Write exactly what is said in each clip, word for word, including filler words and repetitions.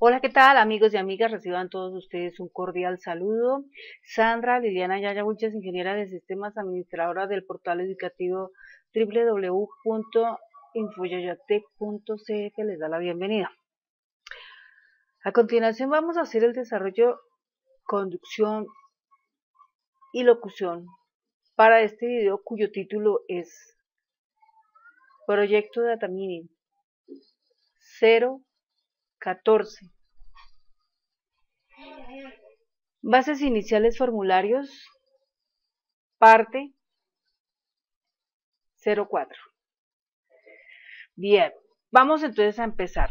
Hola, ¿qué tal amigos y amigas? Reciban todos ustedes un cordial saludo. Sandra Liliana Yaya Wilches, ingeniera de sistemas, administradora del portal educativo w w w punto infoyayatec punto c f les da la bienvenida. A continuación vamos a hacer el desarrollo, conducción y locución para este video cuyo título es Proyecto Data Mining cero catorce. Bases iniciales formularios, parte cero cuatro. Bien, vamos entonces a empezar.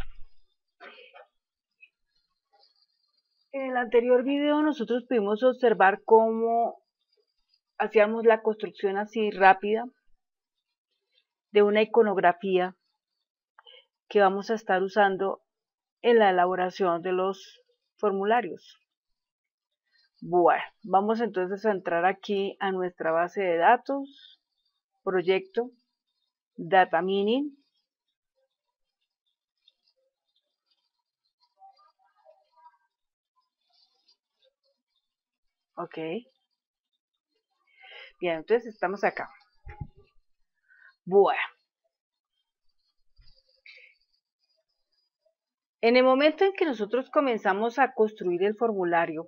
En el anterior video nosotros pudimos observar cómo hacíamos la construcción así rápida de una iconografía que vamos a estar usando en la elaboración de los formularios. Bueno, vamos entonces a entrar aquí a nuestra base de datos, proyecto Data Mining. Ok. Bien, entonces estamos acá. Bueno. En el momento en que nosotros comenzamos a construir el formulario,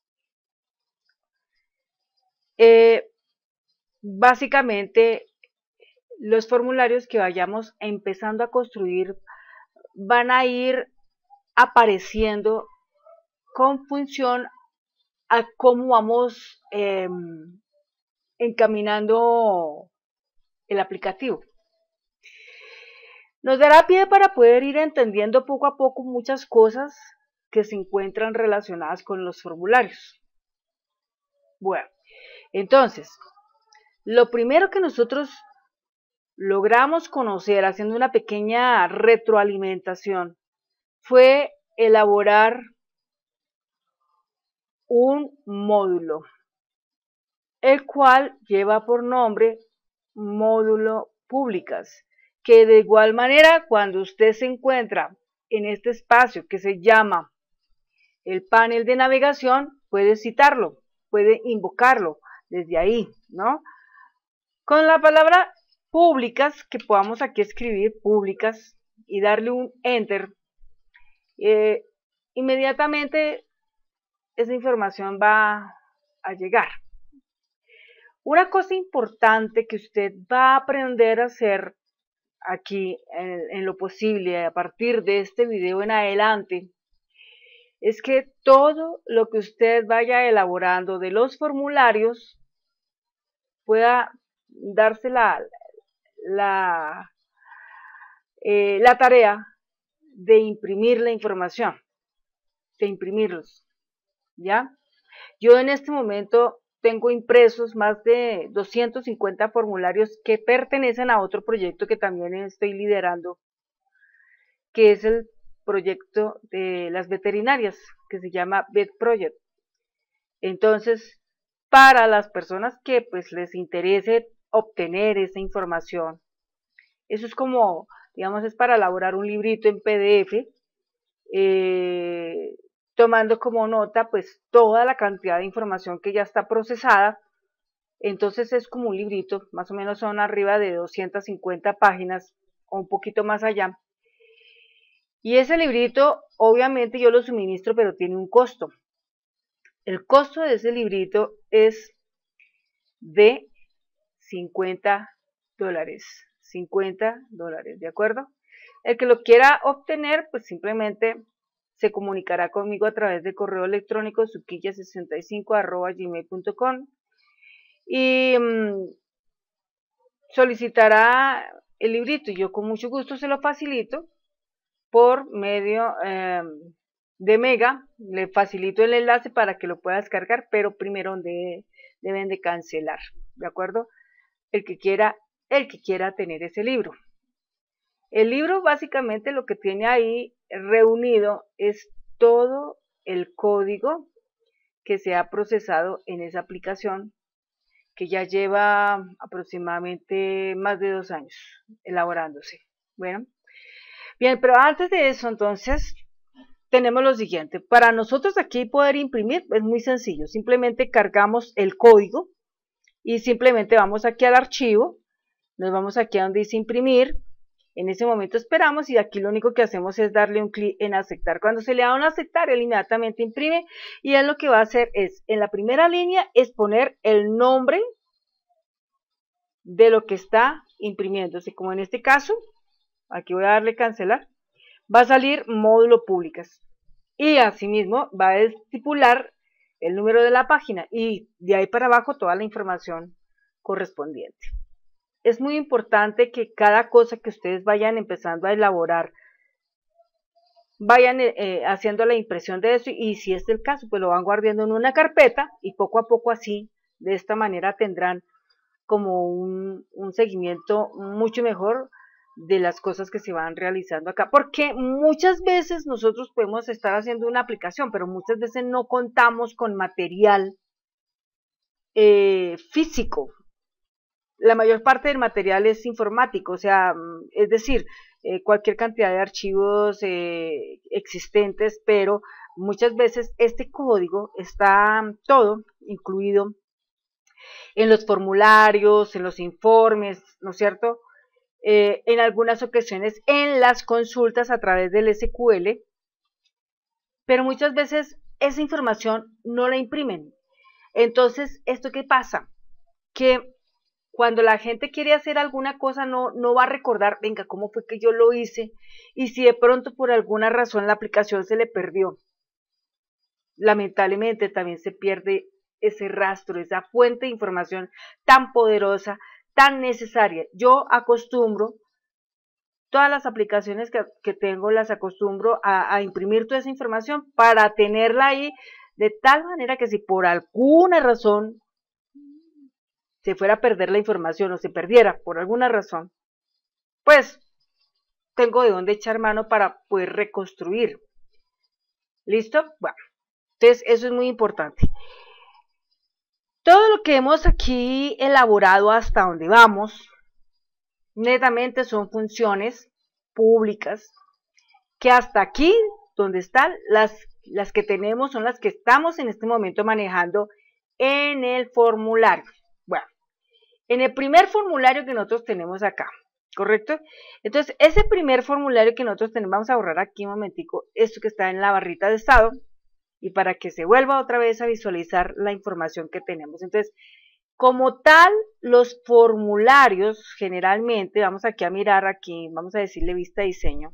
eh, básicamente los formularios que vayamos empezando a construir van a ir apareciendo con función a cómo vamos eh, encaminando el aplicativo. Nos dará pie para poder ir entendiendo poco a poco muchas cosas que se encuentran relacionadas con los formularios. Bueno, entonces, lo primero que nosotros logramos conocer haciendo una pequeña retroalimentación fue elaborar un módulo, el cual lleva por nombre módulo públicas, que de igual manera cuando usted se encuentra en este espacio que se llama el panel de navegación, puede citarlo, puede invocarlo desde ahí, ¿no? Con la palabra públicas, que podamos aquí escribir públicas y darle un enter, eh, inmediatamente esa información va a llegar. Una cosa importante que usted va a aprender a hacer aquí en, en lo posible a partir de este video en adelante es que todo lo que usted vaya elaborando de los formularios pueda darse la, la, eh, la tarea de imprimir la información, de imprimirlos, ¿ya? Yo en este momento tengo impresos más de doscientos cincuenta formularios que pertenecen a otro proyecto que también estoy liderando, que es el proyecto de las veterinarias, que se llama Vet Project. Entonces, para las personas que pues les interese obtener esa información, eso es como, digamos, es para elaborar un librito en P D F, eh, tomando como nota pues toda la cantidad de información que ya está procesada. Entonces es como un librito, más o menos son arriba de doscientas cincuenta páginas o un poquito más allá. Y ese librito obviamente yo lo suministro, pero tiene un costo. El costo de ese librito es de cincuenta dólares, cincuenta dólares, ¿de acuerdo? El que lo quiera obtener, pues simplemente se comunicará conmigo a través de correo electrónico suquilla sesenta y cinco arroba gmail punto com y mmm, solicitará el librito y yo con mucho gusto se lo facilito por medio eh, de Mega. Le facilito el enlace para que lo pueda descargar, pero primero de, deben de cancelar, ¿de acuerdo? El que quiera, el que quiera tener ese libro. El libro básicamente lo que tiene ahí reunido es todo el código que se ha procesado en esa aplicación, que ya lleva aproximadamente más de dos años elaborándose. Bueno, bien, pero antes de eso, entonces, tenemos lo siguiente. Para nosotros aquí poder imprimir es muy sencillo. Simplemente cargamos el código y simplemente vamos aquí al archivo. Nos vamos aquí a donde dice imprimir. En ese momento esperamos y aquí lo único que hacemos es darle un clic en aceptar. Cuando se le da un aceptar, él inmediatamente imprime y él lo que va a hacer es, en la primera línea, es poner el nombre de lo que está imprimiéndose. Como en este caso, aquí voy a darle cancelar, va a salir módulo públicas. Y asimismo va a estipular el número de la página y de ahí para abajo toda la información correspondiente. Es muy importante que cada cosa que ustedes vayan empezando a elaborar, vayan eh, haciendo la impresión de eso y si es el caso, pues lo van guardando en una carpeta y poco a poco así, de esta manera tendrán como un, un seguimiento mucho mejor de las cosas que se van realizando acá, porque muchas veces nosotros podemos estar haciendo una aplicación, pero muchas veces no contamos con material eh, físico. La mayor parte del material es informático, o sea, es decir, eh, cualquier cantidad de archivos eh, existentes, pero muchas veces este código está todo incluido en los formularios, en los informes, ¿no es cierto? Eh, en algunas ocasiones en las consultas a través del ese cu ele, pero muchas veces esa información no la imprimen. Entonces, ¿esto qué pasa? Que cuando la gente quiere hacer alguna cosa no, no va a recordar, venga, ¿cómo fue que yo lo hice? Y si de pronto por alguna razón la aplicación se le perdió, lamentablemente también se pierde ese rastro, esa fuente de información tan poderosa, tan necesaria. Yo acostumbro, todas las aplicaciones que, que tengo las acostumbro a, a imprimir toda esa información para tenerla ahí de tal manera que si por alguna razón se fuera a perder la información o se perdiera por alguna razón, pues tengo de dónde echar mano para poder reconstruir. ¿Listo? Bueno, entonces eso es muy importante. Todo lo que hemos aquí elaborado hasta donde vamos, netamente son funciones públicas que hasta aquí, donde están, las, las que tenemos son las que estamos en este momento manejando en el formulario. Bueno, en el primer formulario que nosotros tenemos acá, ¿correcto? Entonces, ese primer formulario que nosotros tenemos, vamos a borrar aquí un momentico esto que está en la barrita de estado, y para que se vuelva otra vez a visualizar la información que tenemos. Entonces, como tal, los formularios generalmente, vamos aquí a mirar aquí, vamos a decirle vista de diseño.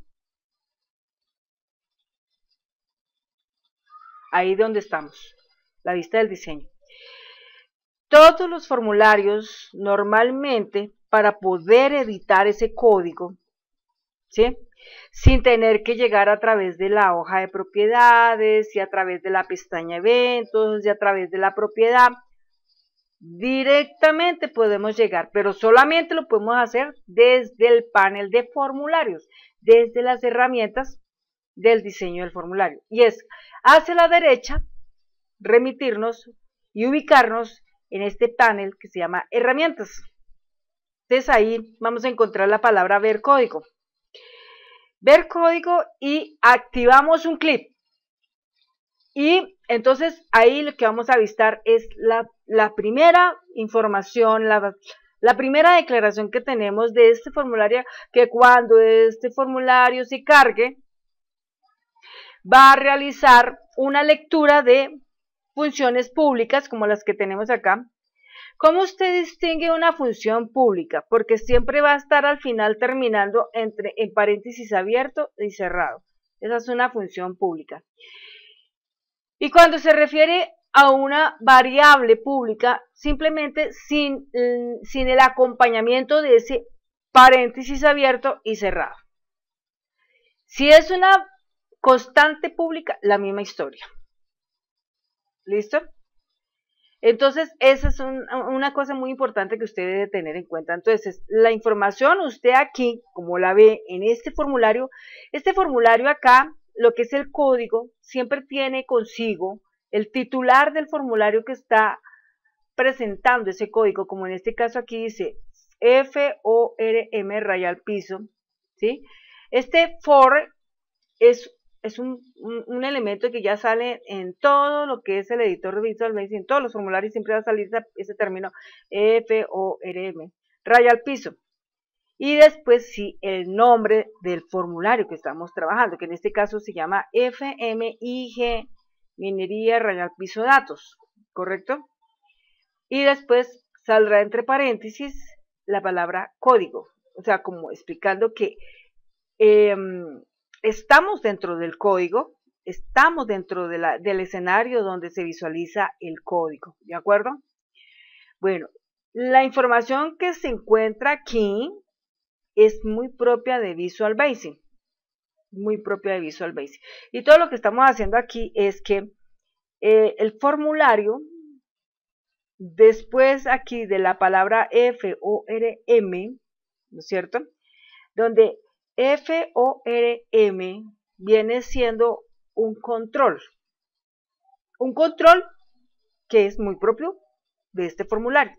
Ahí donde estamos, la vista del diseño. Todos los formularios normalmente para poder editar ese código, ¿sí?, sin tener que llegar a través de la hoja de propiedades y a través de la pestaña eventos y a través de la propiedad, directamente podemos llegar, pero solamente lo podemos hacer desde el panel de formularios, desde las herramientas del diseño del formulario. Y es hacia la derecha, remitirnos y ubicarnos en este panel que se llama herramientas. Entonces ahí vamos a encontrar la palabra ver código. Ver código y activamos un clip. Y entonces ahí lo que vamos a avistar es la, la primera información, la, la primera declaración que tenemos de este formulario, que cuando este formulario se cargue, va a realizar una lectura de funciones públicas como las que tenemos acá. ¿Cómo usted distingue una función pública? Porque siempre va a estar al final terminando entre, en paréntesis abierto y cerrado. Esa es una función pública. Y cuando se refiere a una variable pública, simplemente sin, sin el acompañamiento de ese paréntesis abierto y cerrado. Si es una constante pública, la misma historia. ¿Listo? Entonces, esa es un, una cosa muy importante que usted debe tener en cuenta. Entonces, la información, usted aquí, como la ve en este formulario, este formulario acá, lo que es el código, siempre tiene consigo el titular del formulario que está presentando ese código, como en este caso aquí dice F O R M raya al piso, ¿sí? Este for es es un, un, un elemento que ya sale en todo lo que es el editor de Visual Basic, en todos los formularios siempre va a salir ese, ese término F O R M, raya al piso. Y después sí el nombre del formulario que estamos trabajando, que en este caso se llama F M I G, minería raya al piso datos, ¿correcto? Y después saldrá entre paréntesis la palabra código, o sea, como explicando que eh, estamos dentro del código, estamos dentro de la, del escenario donde se visualiza el código, ¿de acuerdo? Bueno, la información que se encuentra aquí es muy propia de Visual Basic, muy propia de Visual Basic. Y todo lo que estamos haciendo aquí es que eh, el formulario, después aquí de la palabra F O R M, ¿no es cierto? Donde F O R M viene siendo un control, un control que es muy propio de este formulario.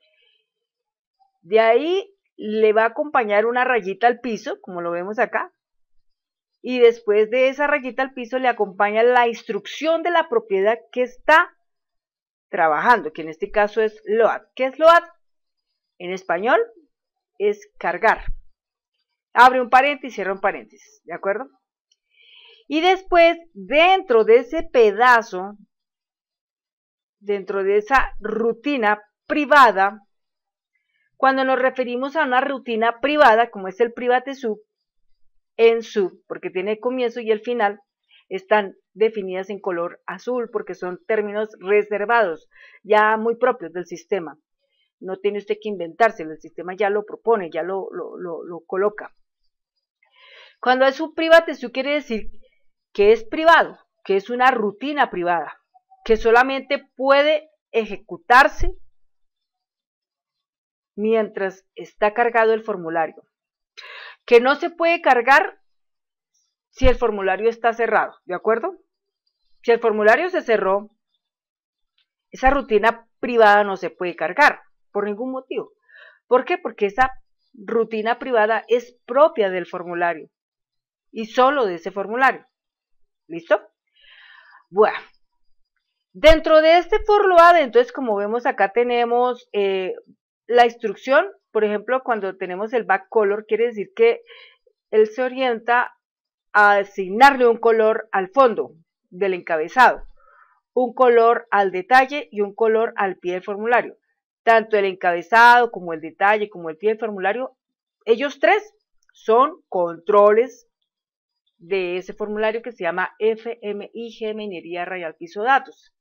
De ahí le va a acompañar una rayita al piso, como lo vemos acá, y después de esa rayita al piso le acompaña la instrucción de la propiedad que está trabajando, que en este caso es load. ¿Qué es load? En español es cargar. Abre un paréntesis, cierra un paréntesis, ¿de acuerdo? Y después, dentro de ese pedazo, dentro de esa rutina privada, cuando nos referimos a una rutina privada, como es el private sub, en sub, porque tiene comienzo y el final, están definidas en color azul, porque son términos reservados, ya muy propios del sistema. No tiene usted que inventárselo, el sistema ya lo propone, ya lo, lo, lo, lo coloca. Cuando es un private sub quiere decir que es privado, que es una rutina privada, que solamente puede ejecutarse mientras está cargado el formulario, que no se puede cargar si el formulario está cerrado, ¿de acuerdo? Si el formulario se cerró, esa rutina privada no se puede cargar por ningún motivo. ¿Por qué? Porque esa rutina privada es propia del formulario y solo de ese formulario. ¿Listo? Bueno, dentro de este for load, entonces como vemos acá tenemos eh, la instrucción, por ejemplo, cuando tenemos el back color, quiere decir que él se orienta a asignarle un color al fondo del encabezado, un color al detalle y un color al pie del formulario. Tanto el encabezado como el detalle como el pie del formulario, ellos tres son controles de ese formulario que se llama F M I G, minería rayal piso datos.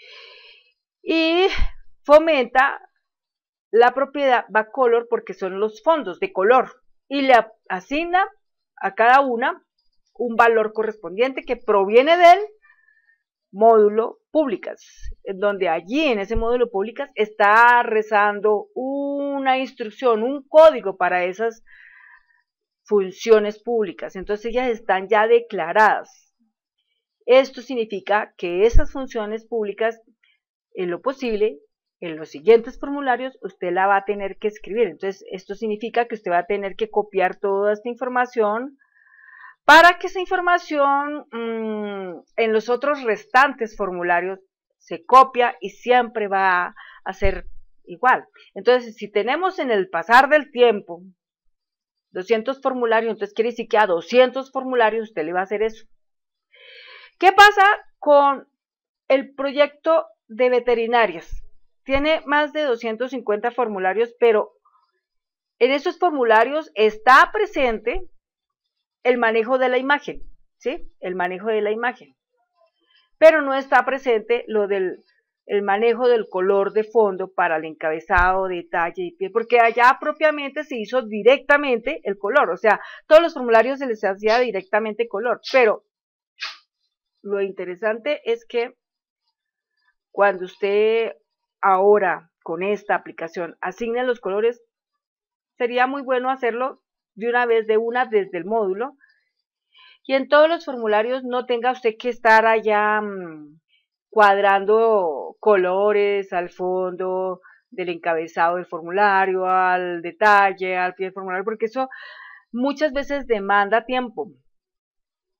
Y fomenta la propiedad backcolor porque son los fondos de color y le asigna a cada una un valor correspondiente que proviene del módulo públicas, donde allí en ese módulo públicas está rezando una instrucción, un código para esas funciones públicas, entonces ellas están ya declaradas. Esto significa que esas funciones públicas, en lo posible, en los siguientes formularios, usted la va a tener que escribir. Entonces, esto significa que usted va a tener que copiar toda esta información para que esa información mmm, en los otros restantes formularios se copia y siempre va a ser igual. Entonces, si tenemos en el pasar del tiempo doscientos formularios, entonces quiere decir que a doscientos formularios usted le va a hacer eso. ¿Qué pasa con el proyecto de veterinarias? Tiene más de doscientos cincuenta formularios, pero en esos formularios está presente el manejo de la imagen, ¿sí? El manejo de la imagen. Pero no está presente lo del el manejo del color de fondo para el encabezado, detalle y pie, porque allá propiamente se hizo directamente el color, o sea, todos los formularios se les hacía directamente color, pero lo interesante es que cuando usted ahora con esta aplicación asigne los colores, sería muy bueno hacerlo de una vez, de una desde el módulo, y en todos los formularios no tenga usted que estar allá mmm, cuadrando colores al fondo del encabezado del formulario, al detalle, al pie del formulario, porque eso muchas veces demanda tiempo.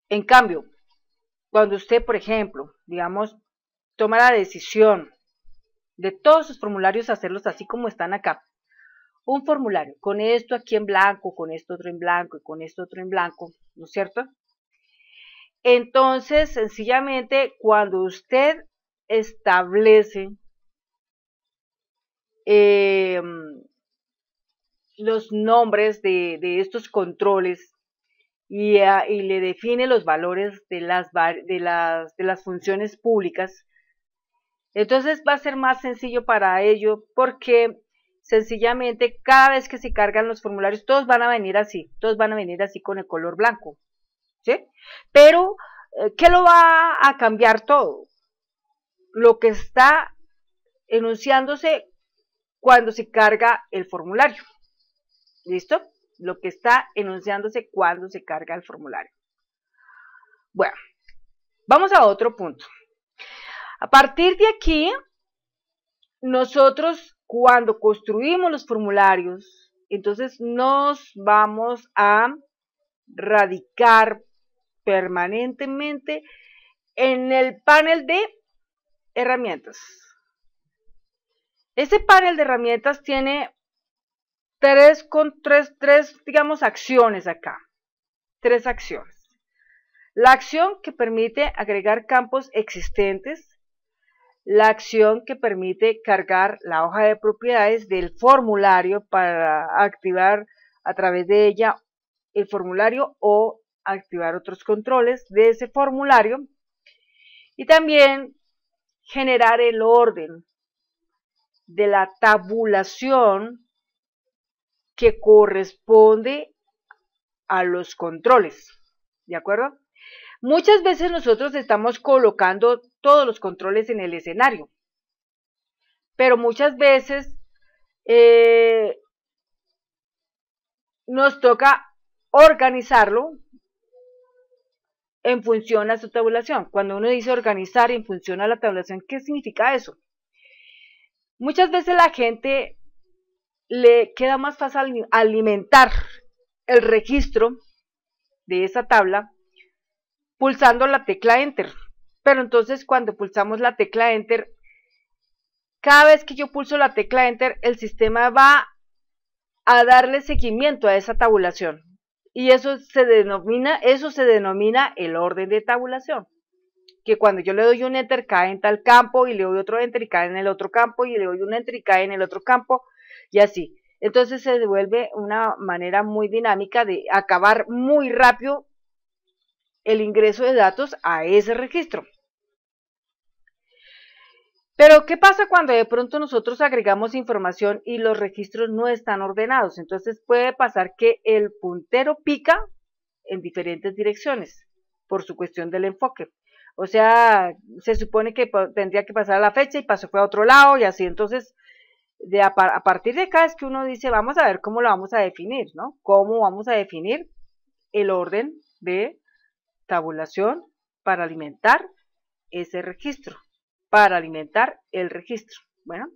En cambio, cuando usted, por ejemplo, digamos, toma la decisión de todos sus formularios hacerlos así como están acá, un formulario con esto aquí en blanco, con esto otro en blanco y con esto otro en blanco, ¿no es cierto? Entonces, sencillamente, cuando usted establece eh, los nombres de, de estos controles y, uh, y le define los valores de las, de, las, de las funciones públicas, entonces va a ser más sencillo para ello porque sencillamente cada vez que se cargan los formularios, todos van a venir así, todos van a venir así con el color blanco, ¿sí? Pero, ¿qué lo va a cambiar todo? Lo que está enunciándose cuando se carga el formulario, ¿listo? Lo que está enunciándose cuando se carga el formulario. Bueno, vamos a otro punto. A partir de aquí, nosotros cuando construimos los formularios, entonces nos vamos a radicar permanentemente en el panel de herramientas. Ese panel de herramientas tiene tres, con tres, tres, digamos, acciones acá. Tres acciones. La acción que permite agregar campos existentes, la acción que permite cargar la hoja de propiedades del formulario para activar a través de ella el formulario o activar otros controles de ese formulario, y también generar el orden de la tabulación que corresponde a los controles, ¿de acuerdo? Muchas veces nosotros estamos colocando todos los controles en el escenario, pero muchas veces eh, nos toca organizarlo en función a su tabulación. Cuando uno dice organizar en función a la tabulación, ¿qué significa eso? Muchas veces la gente le queda más fácil alimentar el registro de esa tabla pulsando la tecla Enter. Pero entonces cuando pulsamos la tecla Enter, cada vez que yo pulso la tecla Enter, el sistema va a darle seguimiento a esa tabulación. Y eso se denomina, eso se denomina el orden de tabulación. Que cuando yo le doy un Enter cae en tal campo, y le doy otro Enter y cae en el otro campo, y le doy un Enter y cae en el otro campo, y así. Entonces se devuelve una manera muy dinámica de acabar muy rápido el ingreso de datos a ese registro. Pero, ¿qué pasa cuando de pronto nosotros agregamos información y los registros no están ordenados? Entonces puede pasar que el puntero pica en diferentes direcciones por su cuestión del enfoque. O sea, se supone que tendría que pasar a la fecha y pasó fue a otro lado y así. Entonces, de a, a partir de acá es que uno dice, vamos a ver cómo lo vamos a definir, ¿no? ¿Cómo vamos a definir el orden de tabulación para alimentar ese registro? Para alimentar el registro. Bueno,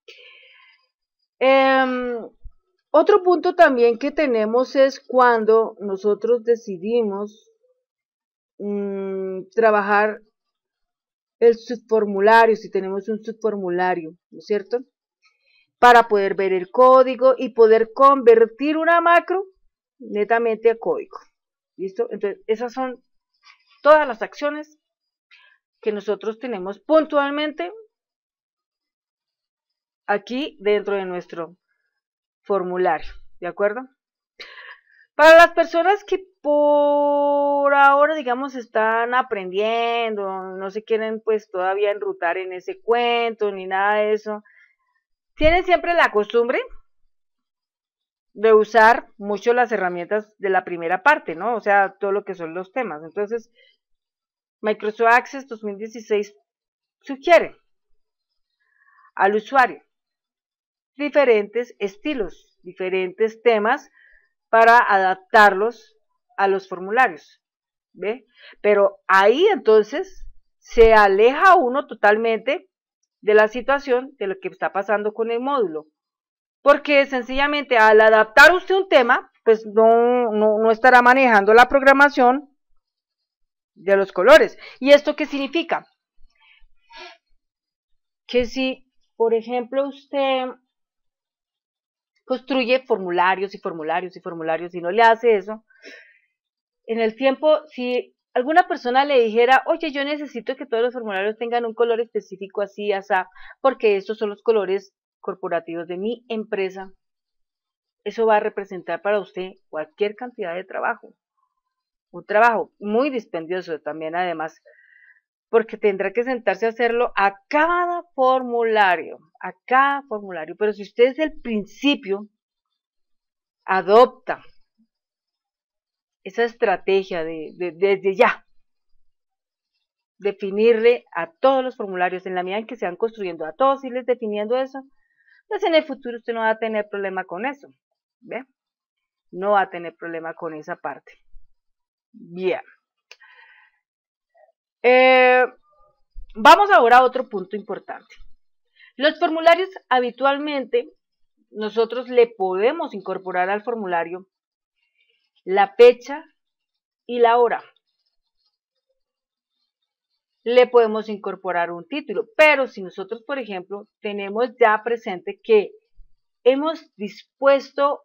eh, otro punto también que tenemos es cuando nosotros decidimos mmm, trabajar el subformulario, si tenemos un subformulario, ¿no es cierto? Para poder ver el código y poder convertir una macro netamente a código. ¿Listo? Entonces, esas son todas las acciones que nosotros tenemos puntualmente aquí dentro de nuestro formulario, ¿de acuerdo? Para las personas que por ahora, digamos, están aprendiendo, no se quieren pues todavía enrutar en ese cuento ni nada de eso, tienen siempre la costumbre de usar mucho las herramientas de la primera parte, ¿no? O sea, todo lo que son los temas. Entonces, Microsoft Access dos mil dieciséis sugiere al usuario diferentes estilos, diferentes temas para adaptarlos a los formularios, ¿ve? Pero ahí entonces se aleja uno totalmente de la situación de lo que está pasando con el módulo, porque sencillamente al adaptar usted un tema, pues no, no, no estará manejando la programación de los colores. ¿Y esto qué significa? Que si, por ejemplo, usted construye formularios y formularios y formularios y no le hace eso, en el tiempo, si alguna persona le dijera, oye, yo necesito que todos los formularios tengan un color específico así, así, porque estos son los colores corporativos de mi empresa, eso va a representar para usted cualquier cantidad de trabajo. Un trabajo muy dispendioso también, además, porque tendrá que sentarse a hacerlo a cada formulario, a cada formulario. Pero si usted desde el principio adopta esa estrategia de, de, desde ya, definirle a todos los formularios en la medida en que se van construyendo, a todos irles definiendo eso, pues en el futuro usted no va a tener problema con eso, ¿ve? No va a tener problema con esa parte. Bien. Eh, vamos ahora a otro punto importante. Los formularios habitualmente nosotros le podemos incorporar al formulario la fecha y la hora. Le podemos incorporar un título, pero si nosotros, por ejemplo, tenemos ya presente que hemos dispuesto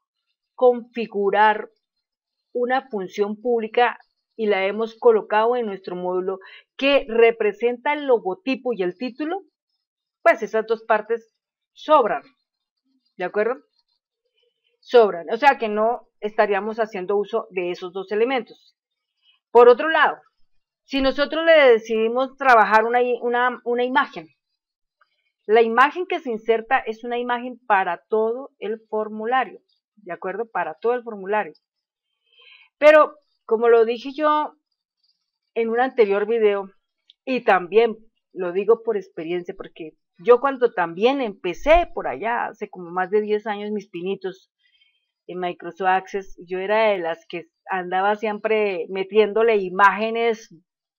configurar una función pública y la hemos colocado en nuestro módulo que representa el logotipo y el título, pues esas dos partes sobran, ¿de acuerdo? Sobran, o sea que no estaríamos haciendo uso de esos dos elementos. Por otro lado, si nosotros le decidimos trabajar una, una, una imagen, la imagen que se inserta es una imagen para todo el formulario, ¿de acuerdo? Para todo el formulario. Pero, como lo dije yo en un anterior video, y también lo digo por experiencia, porque yo cuando también empecé por allá, hace como más de diez años, mis pinitos en Microsoft Access, yo era de las que andaba siempre metiéndole imágenes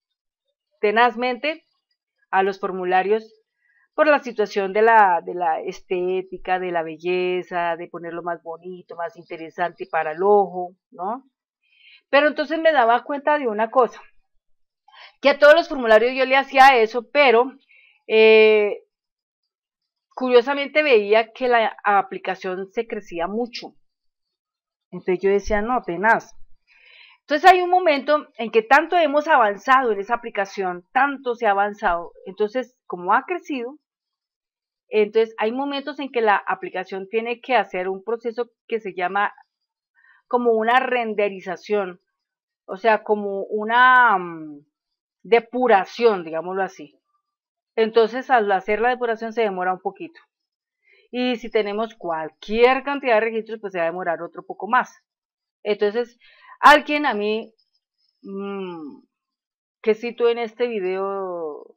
tenazmente a los formularios por la situación de la, de la estética, de la belleza, de ponerlo más bonito, más interesante para el ojo, ¿no? Pero entonces me daba cuenta de una cosa, que a todos los formularios yo le hacía eso, pero eh, curiosamente veía que la aplicación se crecía mucho. Entonces yo decía, no, tenaz. Entonces hay un momento en que tanto hemos avanzado en esa aplicación, tanto se ha avanzado, entonces como ha crecido, entonces hay momentos en que la aplicación tiene que hacer un proceso que se llama como una renderización, o sea, como una um, depuración, digámoslo así. Entonces al hacer la depuración se demora un poquito. Y si tenemos cualquier cantidad de registros, pues se va a demorar otro poco más. Entonces, alguien a mí, mmm, que cito en este video,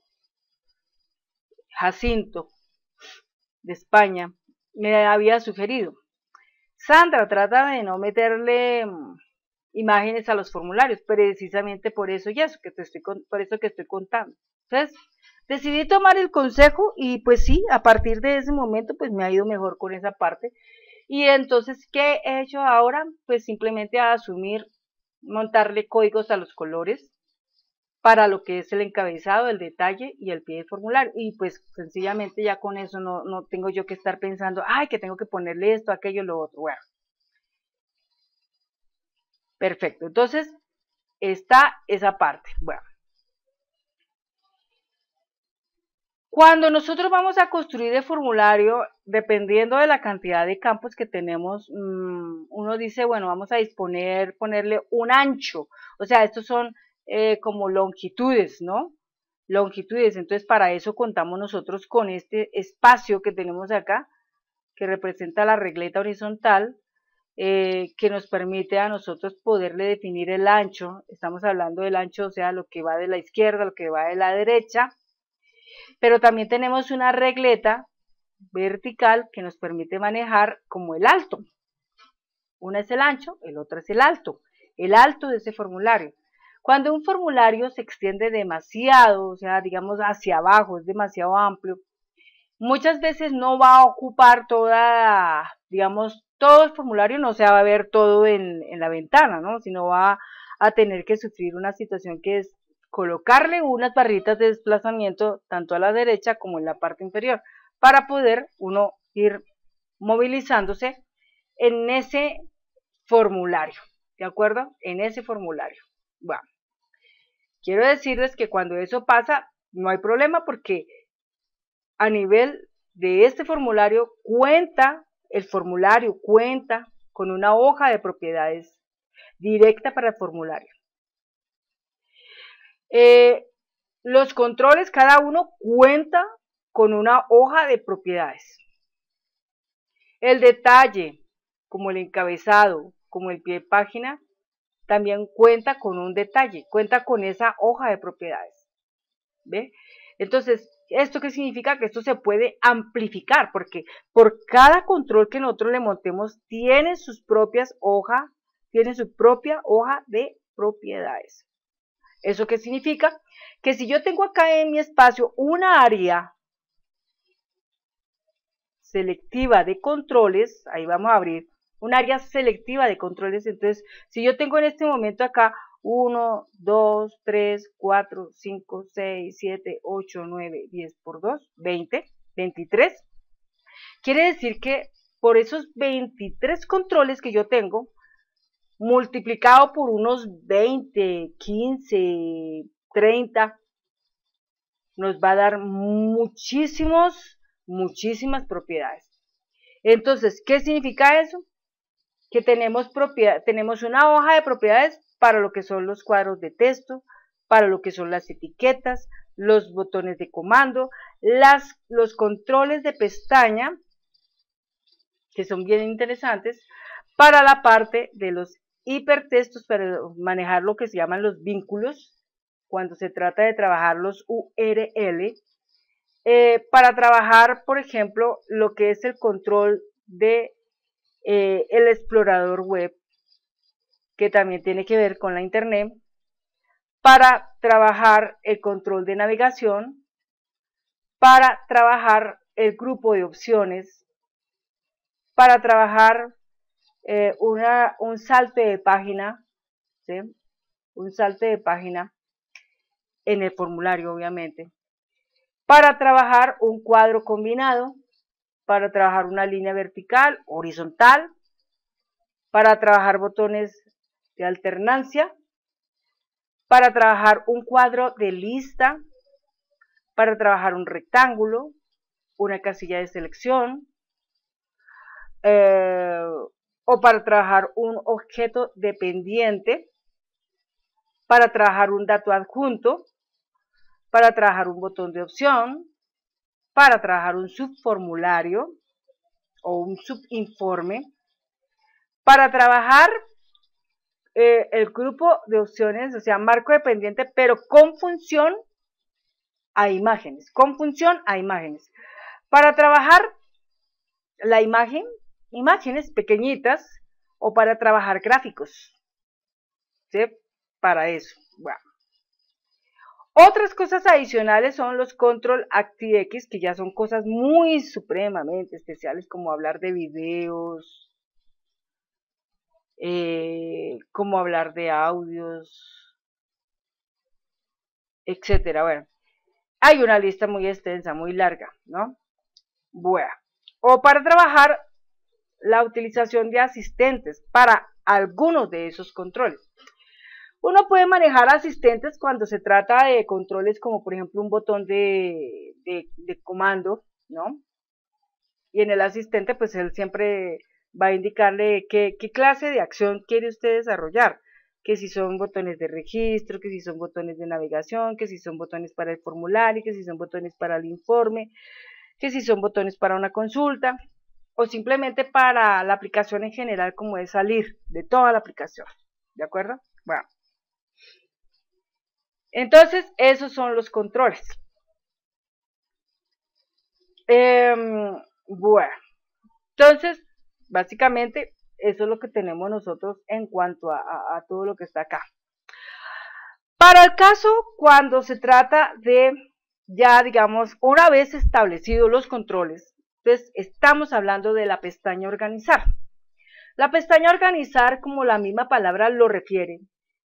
Jacinto, de España, me había sugerido, Sandra, trata de no meterle mmm, imágenes a los formularios, precisamente por eso y eso, que te estoy, por eso que estoy contando. Entonces, decidí tomar el consejo y pues sí, a partir de ese momento pues me ha ido mejor con esa parte. Y entonces, ¿qué he hecho ahora? Pues simplemente a asumir, montarle códigos a los colores para lo que es el encabezado, el detalle y el pie del formulario. Y pues sencillamente ya con eso no, no tengo yo que estar pensando, ay, que tengo que ponerle esto, aquello, lo otro. Bueno. Perfecto. Entonces, está esa parte. Bueno. Cuando nosotros vamos a construir el formulario, dependiendo de la cantidad de campos que tenemos, uno dice, bueno, vamos a disponer, ponerle un ancho, o sea, estos son eh, como longitudes, ¿no? Longitudes, entonces para eso contamos nosotros con este espacio que tenemos acá, que representa la regleta horizontal, eh, que nos permite a nosotros poderle definir el ancho, estamos hablando del ancho, o sea, lo que va de la izquierda, lo que va de la derecha, pero también tenemos una regleta vertical que nos permite manejar como el alto. Una es el ancho, el otro es el alto. El alto de ese formulario. Cuando un formulario se extiende demasiado, o sea, digamos hacia abajo, es demasiado amplio, muchas veces no va a ocupar toda, digamos, todo el formulario, no se va a ver todo en, en la ventana, ¿no? Sino va a tener que sufrir una situación que es colocarle unas barritas de desplazamiento tanto a la derecha como en la parte inferior para poder uno ir movilizándose en ese formulario, ¿de acuerdo? En ese formulario. Bueno, quiero decirles que cuando eso pasa no hay problema porque a nivel de este formulario cuenta, el formulario cuenta con una hoja de propiedades directa para el formulario. Eh, los controles, cada uno cuenta con una hoja de propiedades. El detalle, como el encabezado, como el pie de página, también cuenta con un detalle, cuenta con esa hoja de propiedades. ¿Ve? Entonces, ¿esto qué significa? Que esto se puede amplificar, porque por cada control que nosotros le montemos, tiene sus propias hojas, tiene su propia hoja de propiedades. ¿Eso qué significa? Que si yo tengo acá en mi espacio una área selectiva de controles, ahí vamos a abrir un área selectiva de controles, entonces si yo tengo en este momento acá uno, dos, tres, cuatro, cinco, seis, siete, ocho, nueve, diez por dos, veinte, veintitrés, quiere decir que por esos veintitrés controles que yo tengo, multiplicado por unos veinte, quince, treinta, nos va a dar muchísimos, muchísimas propiedades. Entonces, ¿qué significa eso? Que tenemos, propiedad, tenemos una hoja de propiedades para lo que son los cuadros de texto, para lo que son las etiquetas, los botones de comando, las, los controles de pestaña, que son bien interesantes, para la parte de los hipertextos, para manejar lo que se llaman los vínculos, cuando se trata de trabajar los U R L, eh, para trabajar, por ejemplo, lo que es el control de eh, el explorador web, que también tiene que ver con la internet, para trabajar el control de navegación, para trabajar el grupo de opciones, para trabajar eh, una, un salto de página, ¿sí? Un salto de página en el formulario, obviamente, para trabajar un cuadro combinado, para trabajar una línea vertical, horizontal, para trabajar botones de alternancia, para trabajar un cuadro de lista, para trabajar un rectángulo, una casilla de selección, eh, o para trabajar un objeto dependiente, para trabajar un dato adjunto, para trabajar un botón de opción, para trabajar un subformulario o un subinforme, para trabajar eh, el grupo de opciones, o sea, marco dependiente, pero con función a imágenes, con función a imágenes. Para trabajar la imagen, imágenes pequeñitas, o para trabajar gráficos, ¿sí? Para eso, bueno. Otras cosas adicionales son los control ActiveX, que ya son cosas muy supremamente especiales, como hablar de videos, eh, como hablar de audios, etcétera. Bueno, hay una lista muy extensa, muy larga, ¿no? Bueno, o para trabajar la utilización de asistentes para algunos de esos controles. Uno puede manejar asistentes cuando se trata de controles como por ejemplo un botón de, de, de comando, ¿no? Y en el asistente pues él siempre va a indicarle qué, qué clase de acción quiere usted desarrollar, que si son botones de registro, que si son botones de navegación, que si son botones para el formulario, que si son botones para el informe, que si son botones para una consulta, o simplemente para la aplicación en general como es salir de toda la aplicación, ¿de acuerdo? Bueno. Entonces, esos son los controles. Eh, bueno, entonces, básicamente, eso es lo que tenemos nosotros en cuanto a, a, a todo lo que está acá. Para el caso, cuando se trata de, ya digamos, una vez establecidos los controles, entonces estamos hablando de la pestaña organizar. La pestaña organizar, como la misma palabra lo refiere,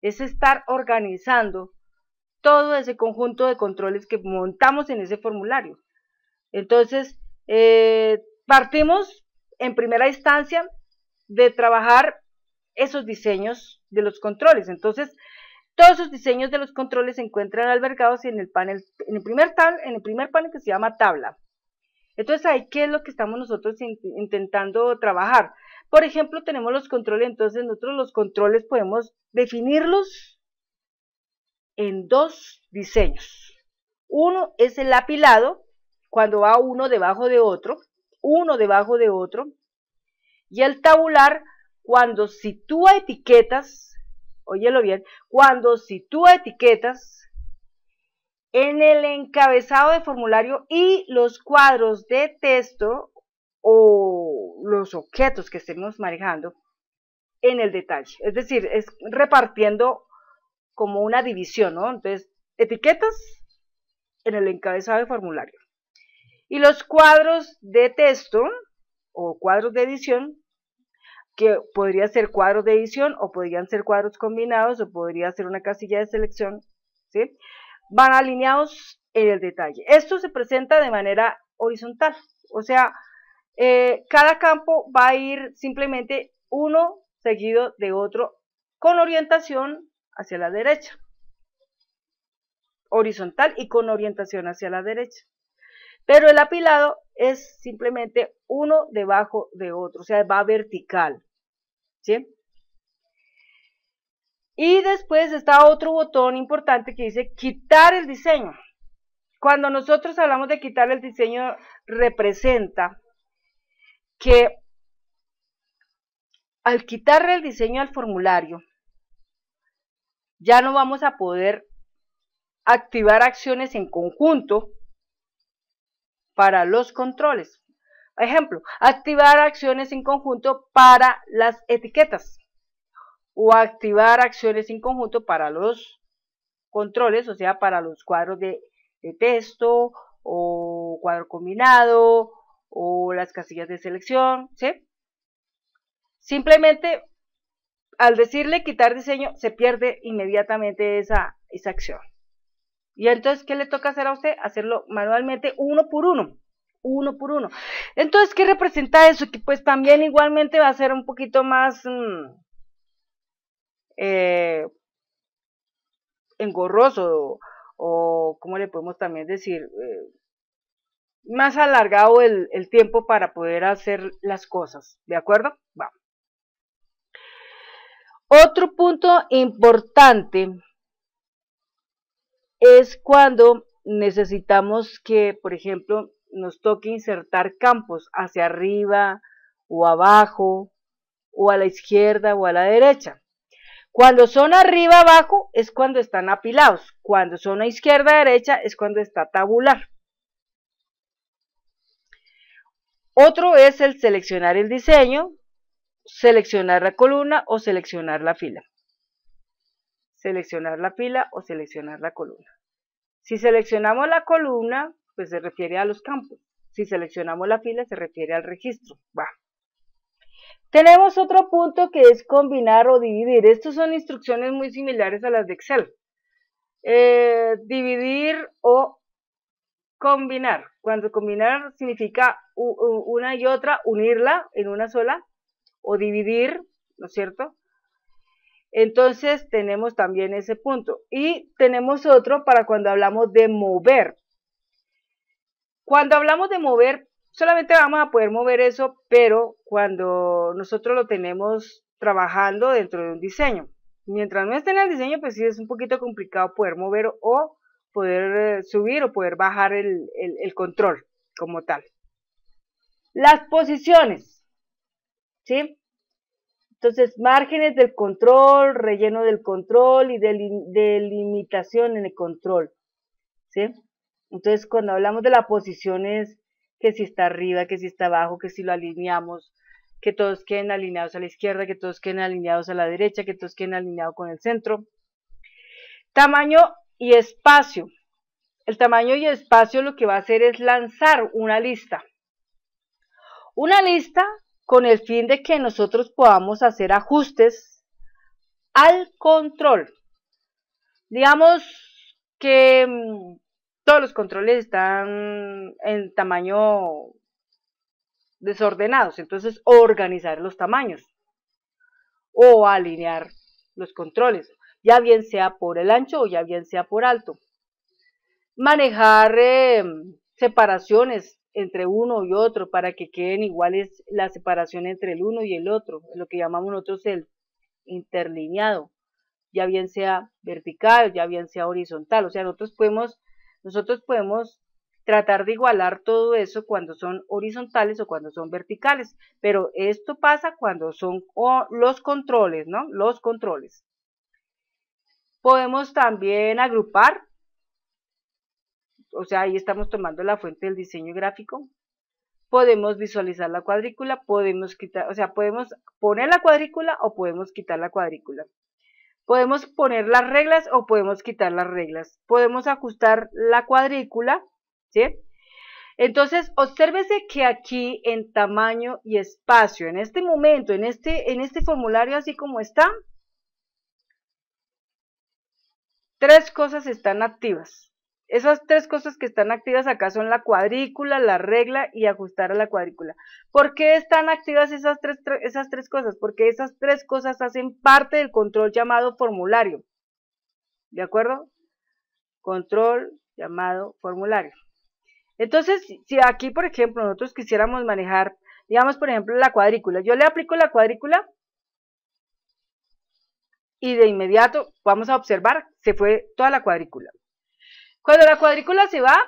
es estar organizando todo ese conjunto de controles que montamos en ese formulario. Entonces, eh, partimos en primera instancia de trabajar esos diseños de los controles. Entonces, todos esos diseños de los controles se encuentran albergados en el panel, en el primer tab, en el primer panel que se llama tabla. Entonces, ahí, ¿qué es lo que estamos nosotros in, intentando trabajar? Por ejemplo, tenemos los controles, entonces nosotros los controles podemos definirlos en dos diseños. Uno es el apilado, cuando va uno debajo de otro, uno debajo de otro, y el tabular, cuando sitúa etiquetas, óyelo bien, cuando sitúa etiquetas en el encabezado de formulario y los cuadros de texto o los objetos que estemos manejando en el detalle. Es decir, es repartiendo como una división, ¿no? Entonces, etiquetas en el encabezado de formulario. Y los cuadros de texto o cuadros de edición, que podría ser cuadros de edición o podrían ser cuadros combinados o podría ser una casilla de selección, ¿sí? Van alineados en el detalle. Esto se presenta de manera horizontal, o sea, eh, cada campo va a ir simplemente uno seguido de otro con orientación hacia la derecha, horizontal y con orientación hacia la derecha. Pero el apilado es simplemente uno debajo de otro, o sea, va vertical, ¿sí? Y después está otro botón importante que dice quitar el diseño. Cuando nosotros hablamos de quitar el diseño, representa que al quitarle el diseño al formulario, ya no vamos a poder activar acciones en conjunto para los controles. Ejemplo, activar acciones en conjunto para las etiquetas o activar acciones en conjunto para los controles, o sea, para los cuadros de, de texto o cuadro combinado o las casillas de selección, ¿sí? Simplemente al decirle quitar diseño se pierde inmediatamente esa, esa acción. Y entonces, ¿qué le toca hacer a usted? Hacerlo manualmente uno por uno, uno por uno. Entonces, ¿qué representa eso? Que pues también igualmente va a ser un poquito más mmm, eh, engorroso o, o, ¿cómo le podemos también decir? Eh, más alargado el, el tiempo para poder hacer las cosas, ¿de acuerdo? Vamos. Otro punto importante es cuando necesitamos que, por ejemplo, nos toque insertar campos hacia arriba o abajo o a la izquierda o a la derecha. Cuando son arriba abajo es cuando están apilados, cuando son a izquierda derecha es cuando está tabular. Otro es el seleccionar el diseño, seleccionar la columna o seleccionar la fila. Seleccionar la fila o seleccionar la columna. Si seleccionamos la columna, pues se refiere a los campos. Si seleccionamos la fila, se refiere al registro. Va. Tenemos otro punto que es combinar o dividir. Estas son instrucciones muy similares a las de Excel. Eh, dividir o combinar. Cuando combinar significa una y otra, unirla en una sola, o dividir, ¿no es cierto? Entonces tenemos también ese punto. Y tenemos otro para cuando hablamos de mover. Cuando hablamos de mover, solamente vamos a poder mover eso, pero cuando nosotros lo tenemos trabajando dentro de un diseño. Mientras no esté en el diseño, pues sí es un poquito complicado poder mover o poder subir o poder bajar el, el, el control como tal. Las posiciones, ¿sí? Entonces, márgenes del control, relleno del control y delimitación en el control, ¿sí? Entonces, cuando hablamos de la posición es que si está arriba, que si está abajo, que si lo alineamos, que todos queden alineados a la izquierda, que todos queden alineados a la derecha, que todos queden alineados con el centro. Tamaño y espacio. El tamaño y espacio lo que va a hacer es lanzar una lista. Una lista con el fin de que nosotros podamos hacer ajustes al control. Digamos que mmm, todos los controles están en tamaño desordenados, entonces organizar los tamaños o alinear los controles, ya bien sea por el ancho o ya bien sea por alto. Manejar eh, separaciones entre uno y otro para que queden iguales la separación entre el uno y el otro, lo que llamamos nosotros el interlineado, ya bien sea vertical, ya bien sea horizontal. O sea, nosotros podemos, nosotros podemos tratar de igualar todo eso cuando son horizontales o cuando son verticales, pero esto pasa cuando son oh, los controles, ¿no? Los controles. Podemos también agrupar, o sea, ahí estamos tomando la fuente del diseño gráfico. Podemos visualizar la cuadrícula, podemos quitar, o sea, podemos poner la cuadrícula o podemos quitar la cuadrícula. Podemos poner las reglas o podemos quitar las reglas. Podemos ajustar la cuadrícula, ¿sí? Entonces, obsérvese que aquí en tamaño y espacio, en este momento, en este, en este formulario así como está, tres cosas están activas. Esas tres cosas que están activas acá son la cuadrícula, la regla y ajustar a la cuadrícula. ¿Por qué están activas esas tres, esas tres cosas? Porque esas tres cosas hacen parte del control llamado formulario. ¿De acuerdo? Control llamado formulario. Entonces, si aquí, por ejemplo, nosotros quisiéramos manejar, digamos, por ejemplo, la cuadrícula. Yo le aplico la cuadrícula y de inmediato vamos a observar, se fue toda la cuadrícula. Cuando la cuadrícula se va,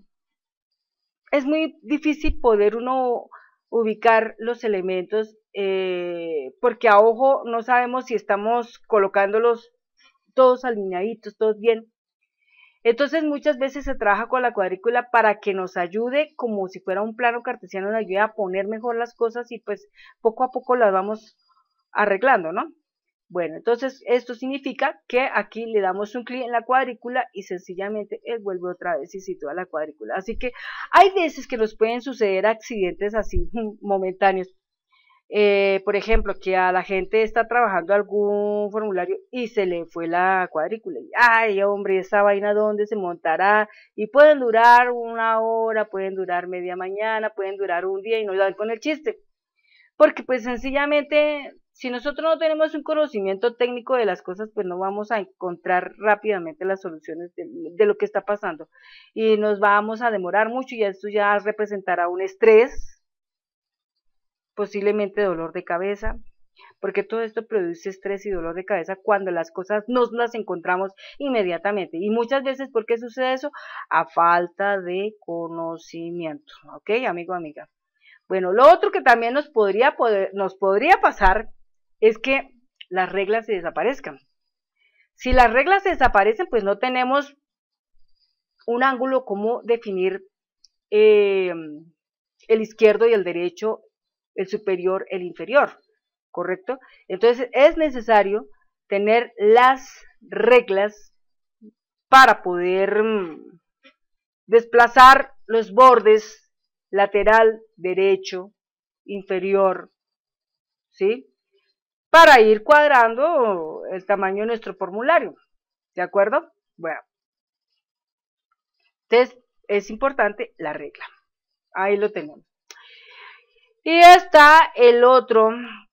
es muy difícil poder uno ubicar los elementos, eh, porque a ojo no sabemos si estamos colocándolos todos alineaditos, todos bien. Entonces muchas veces se trabaja con la cuadrícula para que nos ayude, como si fuera un plano cartesiano, nos ayude a poner mejor las cosas y pues poco a poco las vamos arreglando, ¿no? Bueno, entonces esto significa que aquí le damos un clic en la cuadrícula y sencillamente él vuelve otra vez y sitúa la cuadrícula. Así que hay veces que nos pueden suceder accidentes así momentáneos. Eh, por ejemplo, que a la gente está trabajando algún formulario y se le fue la cuadrícula. Y, ay, hombre, esa vaina dónde se montará. Y pueden durar una hora, pueden durar media mañana, pueden durar un día y no dan con el chiste. Porque pues sencillamente, si nosotros no tenemos un conocimiento técnico de las cosas, pues no vamos a encontrar rápidamente las soluciones de, de lo que está pasando. Y nos vamos a demorar mucho y esto ya representará un estrés, posiblemente dolor de cabeza, porque todo esto produce estrés y dolor de cabeza cuando las cosas no las encontramos inmediatamente. Y muchas veces, ¿por qué sucede eso? A falta de conocimiento, ¿ok, amigo, amiga? Bueno, lo otro que también nos podría, poder, nos podría pasar es que las reglas se desaparezcan. Si las reglas se desaparecen, pues no tenemos un ángulo como definir eh, el izquierdo y el derecho, el superior, el inferior, ¿correcto? Entonces es necesario tener las reglas para poder mmm, desplazar los bordes lateral, derecho, inferior, ¿sí? Para ir cuadrando el tamaño de nuestro formulario, ¿de acuerdo? Bueno, entonces es importante la regla, ahí lo tenemos. Y está el otro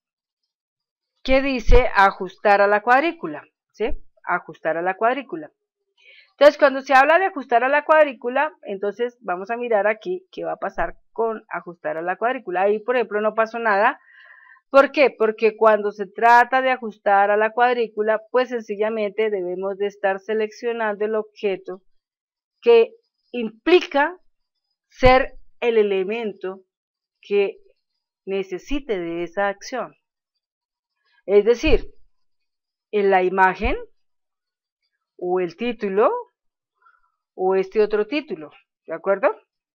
que dice ajustar a la cuadrícula, ¿sí? Ajustar a la cuadrícula. Entonces, cuando se habla de ajustar a la cuadrícula, entonces vamos a mirar aquí qué va a pasar con ajustar a la cuadrícula. Ahí, por ejemplo, no pasó nada. ¿Por qué? Porque cuando se trata de ajustar a la cuadrícula, pues sencillamente debemos de estar seleccionando el objeto que implica ser el elemento que necesite de esa acción. Es decir, en la imagen o el título o este otro título, ¿de acuerdo?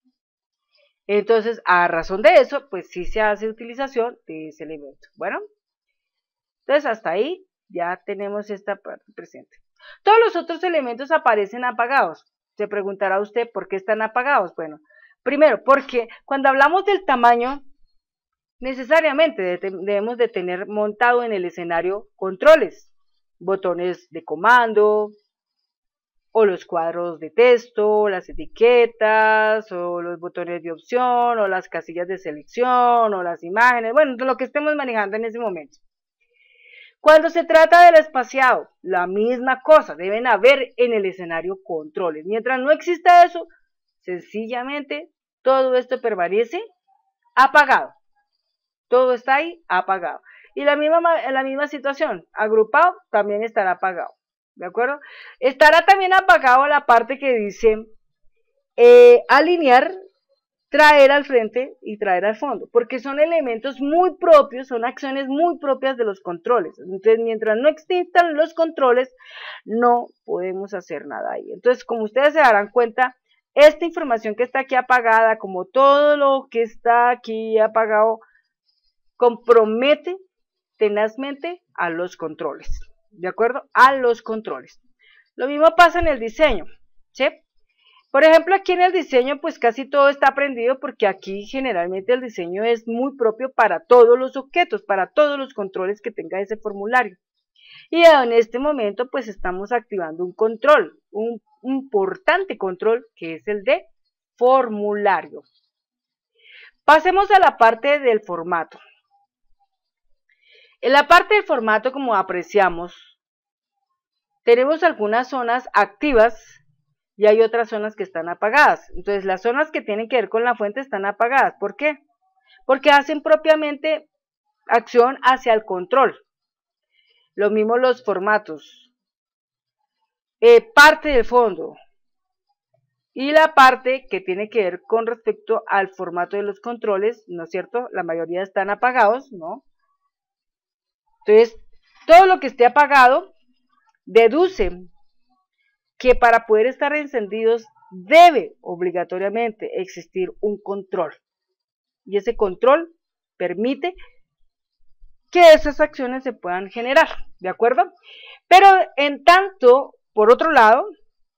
Entonces, a razón de eso, pues sí se hace utilización de ese elemento. Bueno, entonces hasta ahí ya tenemos esta parte presente. Todos los otros elementos aparecen apagados. Se preguntará usted por qué están apagados. Bueno, primero, porque cuando hablamos del tamaño, necesariamente debemos de tener montado en el escenario controles. botones de comando, o los cuadros de texto, las etiquetas, o los botones de opción, o las casillas de selección, o las imágenes, bueno, lo que estemos manejando en ese momento. Cuando se trata del espaciado, la misma cosa, deben haber en el escenario controles. Mientras no exista eso, sencillamente todo esto permanece apagado. Todo está ahí apagado. Y la misma, la misma situación, agrupado, también estará apagado. ¿De acuerdo? Estará también apagado la parte que dice eh, alinear, traer al frente y traer al fondo, porque son elementos muy propios, son acciones muy propias de los controles. Entonces, mientras no existan los controles, no podemos hacer nada ahí. Entonces, como ustedes se darán cuenta, esta información que está aquí apagada, como todo lo que está aquí apagado, compromete tenazmente a los controles. ¿De acuerdo? A los controles. Lo mismo pasa en el diseño, ¿sí? Por ejemplo, aquí en el diseño, pues casi todo está aprendido porque aquí generalmente el diseño es muy propio para todos los objetos, para todos los controles que tenga ese formulario. Y en este momento, pues estamos activando un control, un importante control que es el de formulario. Pasemos a la parte del formato. En la parte del formato, como apreciamos, tenemos algunas zonas activas y hay otras zonas que están apagadas. Entonces, las zonas que tienen que ver con la fuente están apagadas. ¿Por qué? Porque hacen propiamente acción hacia el control. Lo mismo los formatos. Eh, parte del fondo y la parte que tiene que ver con respecto al formato de los controles, ¿no es cierto? La mayoría están apagados, ¿no? Entonces, todo lo que esté apagado deduce que para poder estar encendidos debe obligatoriamente existir un control. Y ese control permite que esas acciones se puedan generar, ¿de acuerdo? Pero en tanto, por otro lado,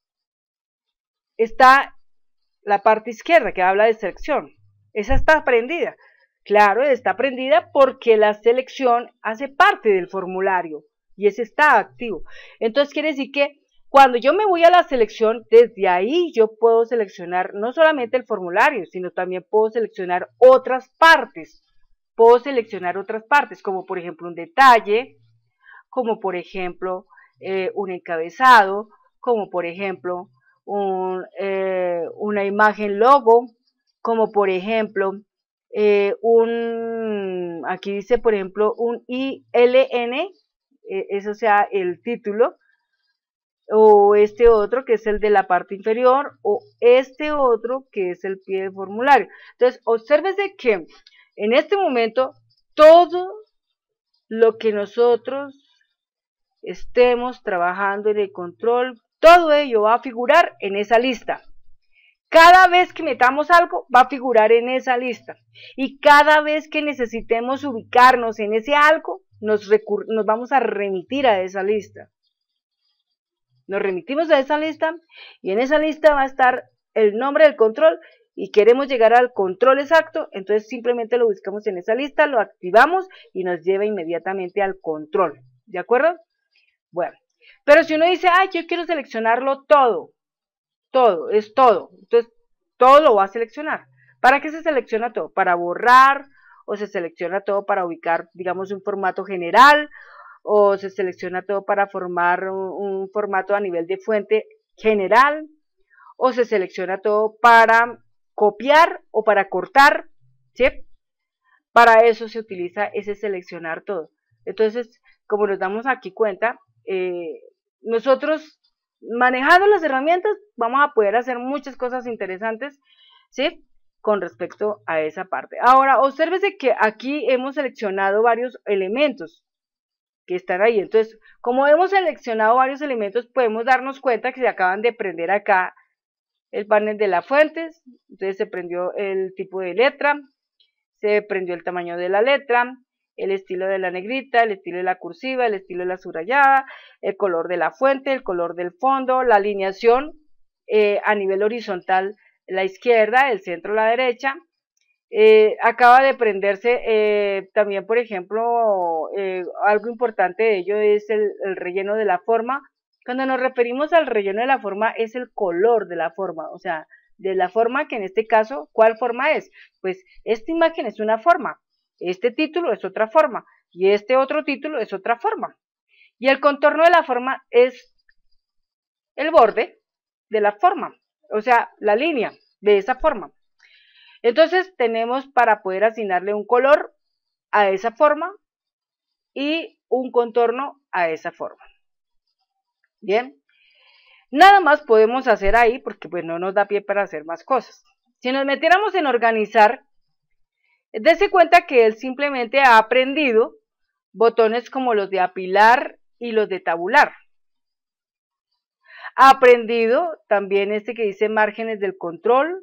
está la parte izquierda que habla de selección. Esa está prendida. Claro, está prendida porque la selección hace parte del formulario y ese está activo. Entonces quiere decir que cuando yo me voy a la selección, desde ahí yo puedo seleccionar no solamente el formulario, sino también puedo seleccionar otras partes. Puedo seleccionar otras partes, como por ejemplo un detalle, como por ejemplo eh, un encabezado, como por ejemplo un, eh, una imagen logo, como por ejemplo eh, un, aquí dice por ejemplo un I L N, eh, eso sea el título, o este otro que es el de la parte inferior, o este otro que es el pie de formulario. Entonces, obsérvese que en este momento todo lo que nosotros estemos trabajando en el control, todo ello va a figurar en esa lista. Cada vez que metamos algo va a figurar en esa lista y cada vez que necesitemos ubicarnos en ese algo, nos, nos vamos a remitir a esa lista. Nos remitimos a esa lista y en esa lista va a estar el nombre del control y queremos llegar al control exacto, entonces simplemente lo buscamos en esa lista, lo activamos y nos lleva inmediatamente al control, ¿de acuerdo? Bueno, pero si uno dice, ay, yo quiero seleccionarlo todo, todo, es todo, entonces todo lo va a seleccionar. ¿Para qué se selecciona todo? Para borrar, o se selecciona todo para ubicar, digamos, un formato general, o se selecciona todo para formar un, un formato a nivel de fuente general, o se selecciona todo para copiar o para cortar, ¿sí? Para eso se utiliza ese seleccionar todo. Entonces, como nos damos aquí cuenta, eh, nosotros manejando las herramientas vamos a poder hacer muchas cosas interesantes, ¿sí? Con respecto a esa parte. Ahora, obsérvese que aquí hemos seleccionado varios elementos que están ahí. Entonces, como hemos seleccionado varios elementos, podemos darnos cuenta que se acaban de prender acá el panel de las fuentes. Entonces se prendió el tipo de letra, se prendió el tamaño de la letra, el estilo de la negrita, el estilo de la cursiva, el estilo de la subrayada, el color de la fuente, el color del fondo, la alineación eh, a nivel horizontal, la izquierda, el centro, la derecha, Eh, acaba de prenderse eh, también, por ejemplo, eh, algo importante de ello es el, el relleno de la forma. Cuando nos referimos al relleno de la forma es el color de la forma, o sea, de la forma que en este caso, ¿cuál forma es? Pues esta imagen es una forma, este título es otra forma y este otro título es otra forma. Y el contorno de la forma es el borde de la forma, o sea, la línea de esa forma. Entonces tenemos para poder asignarle un color a esa forma y un contorno a esa forma. Bien, nada más podemos hacer ahí porque pues no nos da pie para hacer más cosas. Si nos metiéramos en organizar, dése cuenta que él simplemente ha aprendido botones como los de apilar y los de tabular. Ha aprendido también este que dice márgenes del control,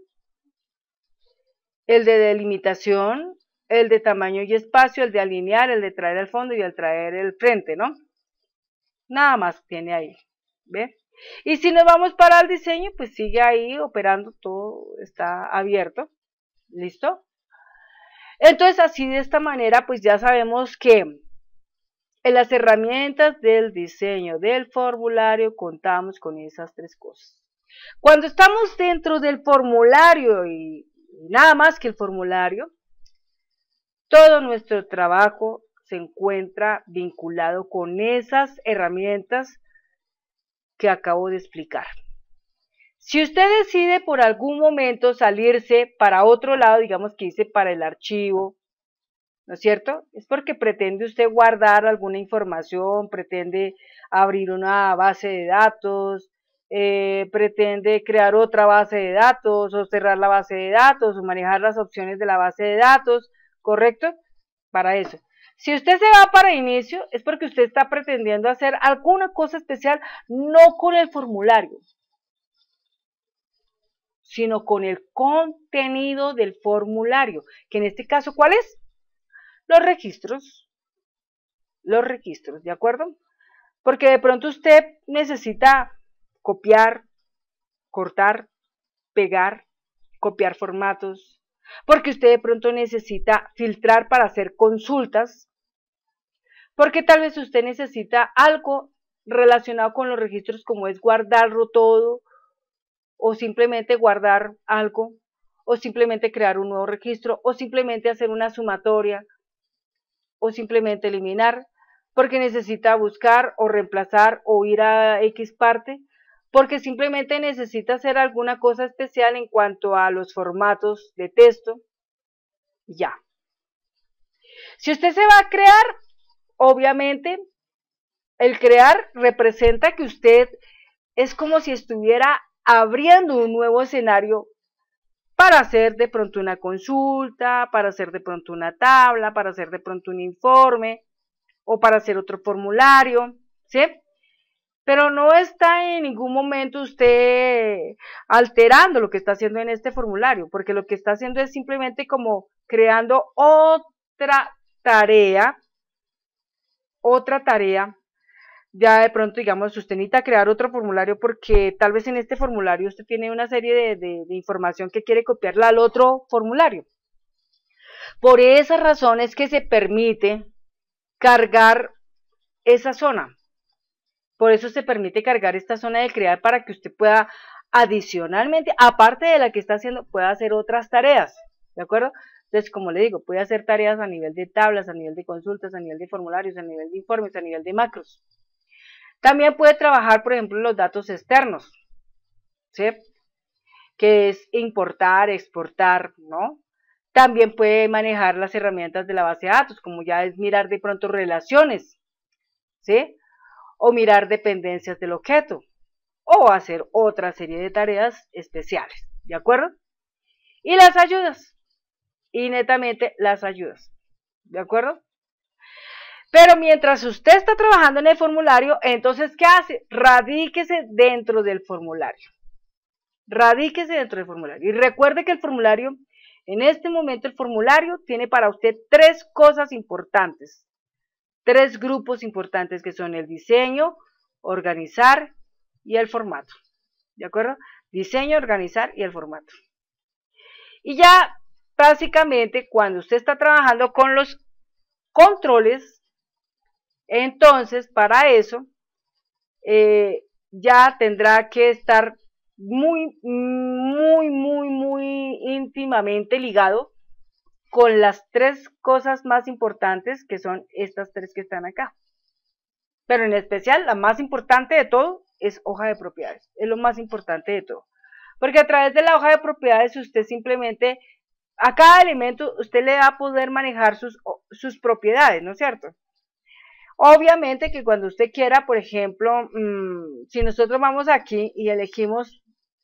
el de delimitación, el de tamaño y espacio, el de alinear, el de traer al fondo y el traer el frente, ¿no? Nada más tiene ahí, ¿ve? Y si nos vamos para el diseño, pues sigue ahí operando, todo está abierto, ¿listo? Entonces así de esta manera, pues ya sabemos que en las herramientas del diseño del formulario contamos con esas tres cosas. Cuando estamos dentro del formulario y nada más que el formulario, todo nuestro trabajo se encuentra vinculado con esas herramientas que acabo de explicar. Si usted decide por algún momento salirse para otro lado, digamos que dice para el archivo, ¿no es cierto? Es porque pretende usted guardar alguna información, pretende abrir una base de datos, eh, pretende crear otra base de datos o cerrar la base de datos o manejar las opciones de la base de datos, ¿correcto? Para eso. Si usted se va para inicio, es porque usted está pretendiendo hacer alguna cosa especial, no con el formulario, sino con el contenido del formulario, que en este caso, ¿cuál es? Los registros, los registros, ¿de acuerdo? Porque de pronto usted necesita copiar, cortar, pegar, copiar formatos, porque usted de pronto necesita filtrar para hacer consultas, porque tal vez usted necesita algo relacionado con los registros como es guardarlo todo, o simplemente guardar algo, o simplemente crear un nuevo registro, o simplemente hacer una sumatoria, o simplemente eliminar, porque necesita buscar o reemplazar o ir a X parte, porque simplemente necesita hacer alguna cosa especial en cuanto a los formatos de texto, ya. Si usted se va a crear, obviamente, el crear representa que usted es como si estuviera abriendo un nuevo escenario para hacer de pronto una consulta, para hacer de pronto una tabla, para hacer de pronto un informe o para hacer otro formulario, ¿sí? Pero no está en ningún momento usted alterando lo que está haciendo en este formulario, porque lo que está haciendo es simplemente como creando otra tarea, otra tarea. Ya de pronto, digamos, usted necesita crear otro formulario porque tal vez en este formulario usted tiene una serie de, de, de información que quiere copiarla al otro formulario. Por esa razón es que se permite cargar esa zona. Por eso se permite cargar esta zona de crear para que usted pueda adicionalmente, aparte de la que está haciendo, pueda hacer otras tareas, ¿de acuerdo? Entonces, como le digo, puede hacer tareas a nivel de tablas, a nivel de consultas, a nivel de formularios, a nivel de informes, a nivel de macros. También puede trabajar, por ejemplo, los datos externos, ¿sí? Que es importar, exportar, ¿no? También puede manejar las herramientas de la base de datos, como ya es mirar de pronto relaciones, ¿sí? O mirar dependencias del objeto, o hacer otra serie de tareas especiales, ¿de acuerdo? Y las ayudas, y netamente las ayudas, ¿de acuerdo? Pero mientras usted está trabajando en el formulario, entonces, ¿qué hace? Radíquese dentro del formulario. Radíquese dentro del formulario. Y recuerde que el formulario, en este momento el formulario tiene para usted tres cosas importantes. Tres grupos importantes que son el diseño, organizar y el formato. ¿De acuerdo? Diseño, organizar y el formato. Y ya básicamente cuando usted está trabajando con los controles, entonces para eso eh, ya tendrá que estar muy, muy, muy, muy íntimamente ligado con las tres cosas más importantes, que son estas tres que están acá. Pero en especial, la más importante de todo es hoja de propiedades, es lo más importante de todo. Porque a través de la hoja de propiedades usted simplemente, a cada elemento usted le va a poder manejar sus, sus propiedades, ¿no es cierto? Obviamente que cuando usted quiera, por ejemplo, mmm, si nosotros vamos aquí y elegimos,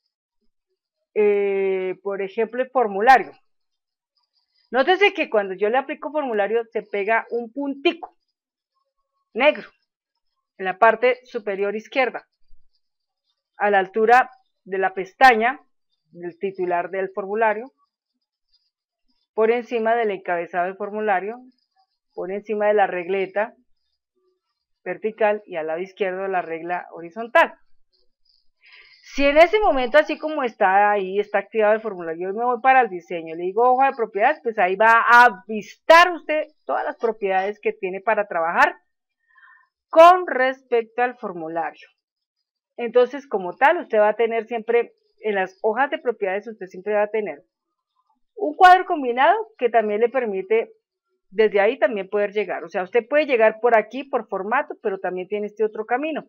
eh, por ejemplo, el formulario. Nótese que cuando yo le aplico formulario se pega un puntico negro en la parte superior izquierda, a la altura de la pestaña del titular del formulario, por encima del encabezado del formulario, por encima de la regleta vertical y al lado izquierdo de la regla horizontal. Si en ese momento, así como está ahí, está activado el formulario, yo me voy para el diseño, le digo hoja de propiedades, pues ahí va a avistar usted todas las propiedades que tiene para trabajar con respecto al formulario. Entonces, como tal, usted va a tener siempre, en las hojas de propiedades, usted siempre va a tener un cuadro combinado que también le permite, desde ahí también poder llegar. O sea, usted puede llegar por aquí, por formato, pero también tiene este otro camino.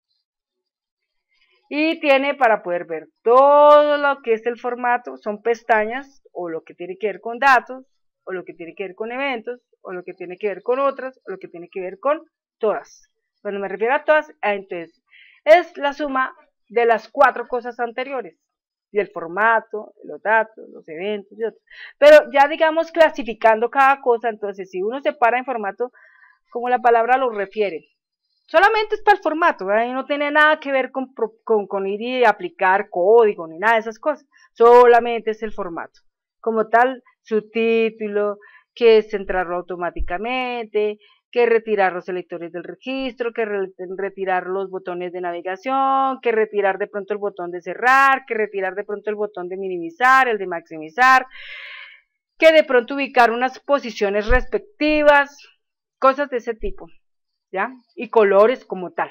Y tiene para poder ver todo lo que es el formato, son pestañas, o lo que tiene que ver con datos, o lo que tiene que ver con eventos, o lo que tiene que ver con otras, o lo que tiene que ver con todas. Cuando me refiero a todas, entonces, es la suma de las cuatro cosas anteriores, y el formato, los datos, los eventos y otros. Pero ya digamos clasificando cada cosa, entonces si uno se para en formato, como la palabra lo refiere, solamente es para el formato, ¿verdad? Y no tiene nada que ver con, con, con ir y aplicar código ni nada de esas cosas, solamente es el formato. Como tal, su título, que es centrarlo automáticamente, que retirar los selectores del registro, que re retirar los botones de navegación, que retirar de pronto el botón de cerrar, que retirar de pronto el botón de minimizar, el de maximizar, que de pronto ubicar unas posiciones respectivas, cosas de ese tipo, ¿ya? Y colores como tal,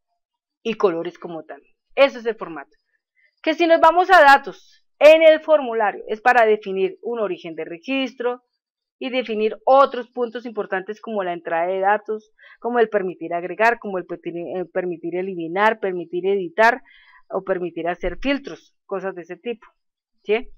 y colores como tal. Ese es el formato. Que si nos vamos a datos, en el formulario es para definir un origen de registro, y definir otros puntos importantes como la entrada de datos, como el permitir agregar, como el permitir eliminar, permitir editar o permitir hacer filtros, cosas de ese tipo, ¿sí?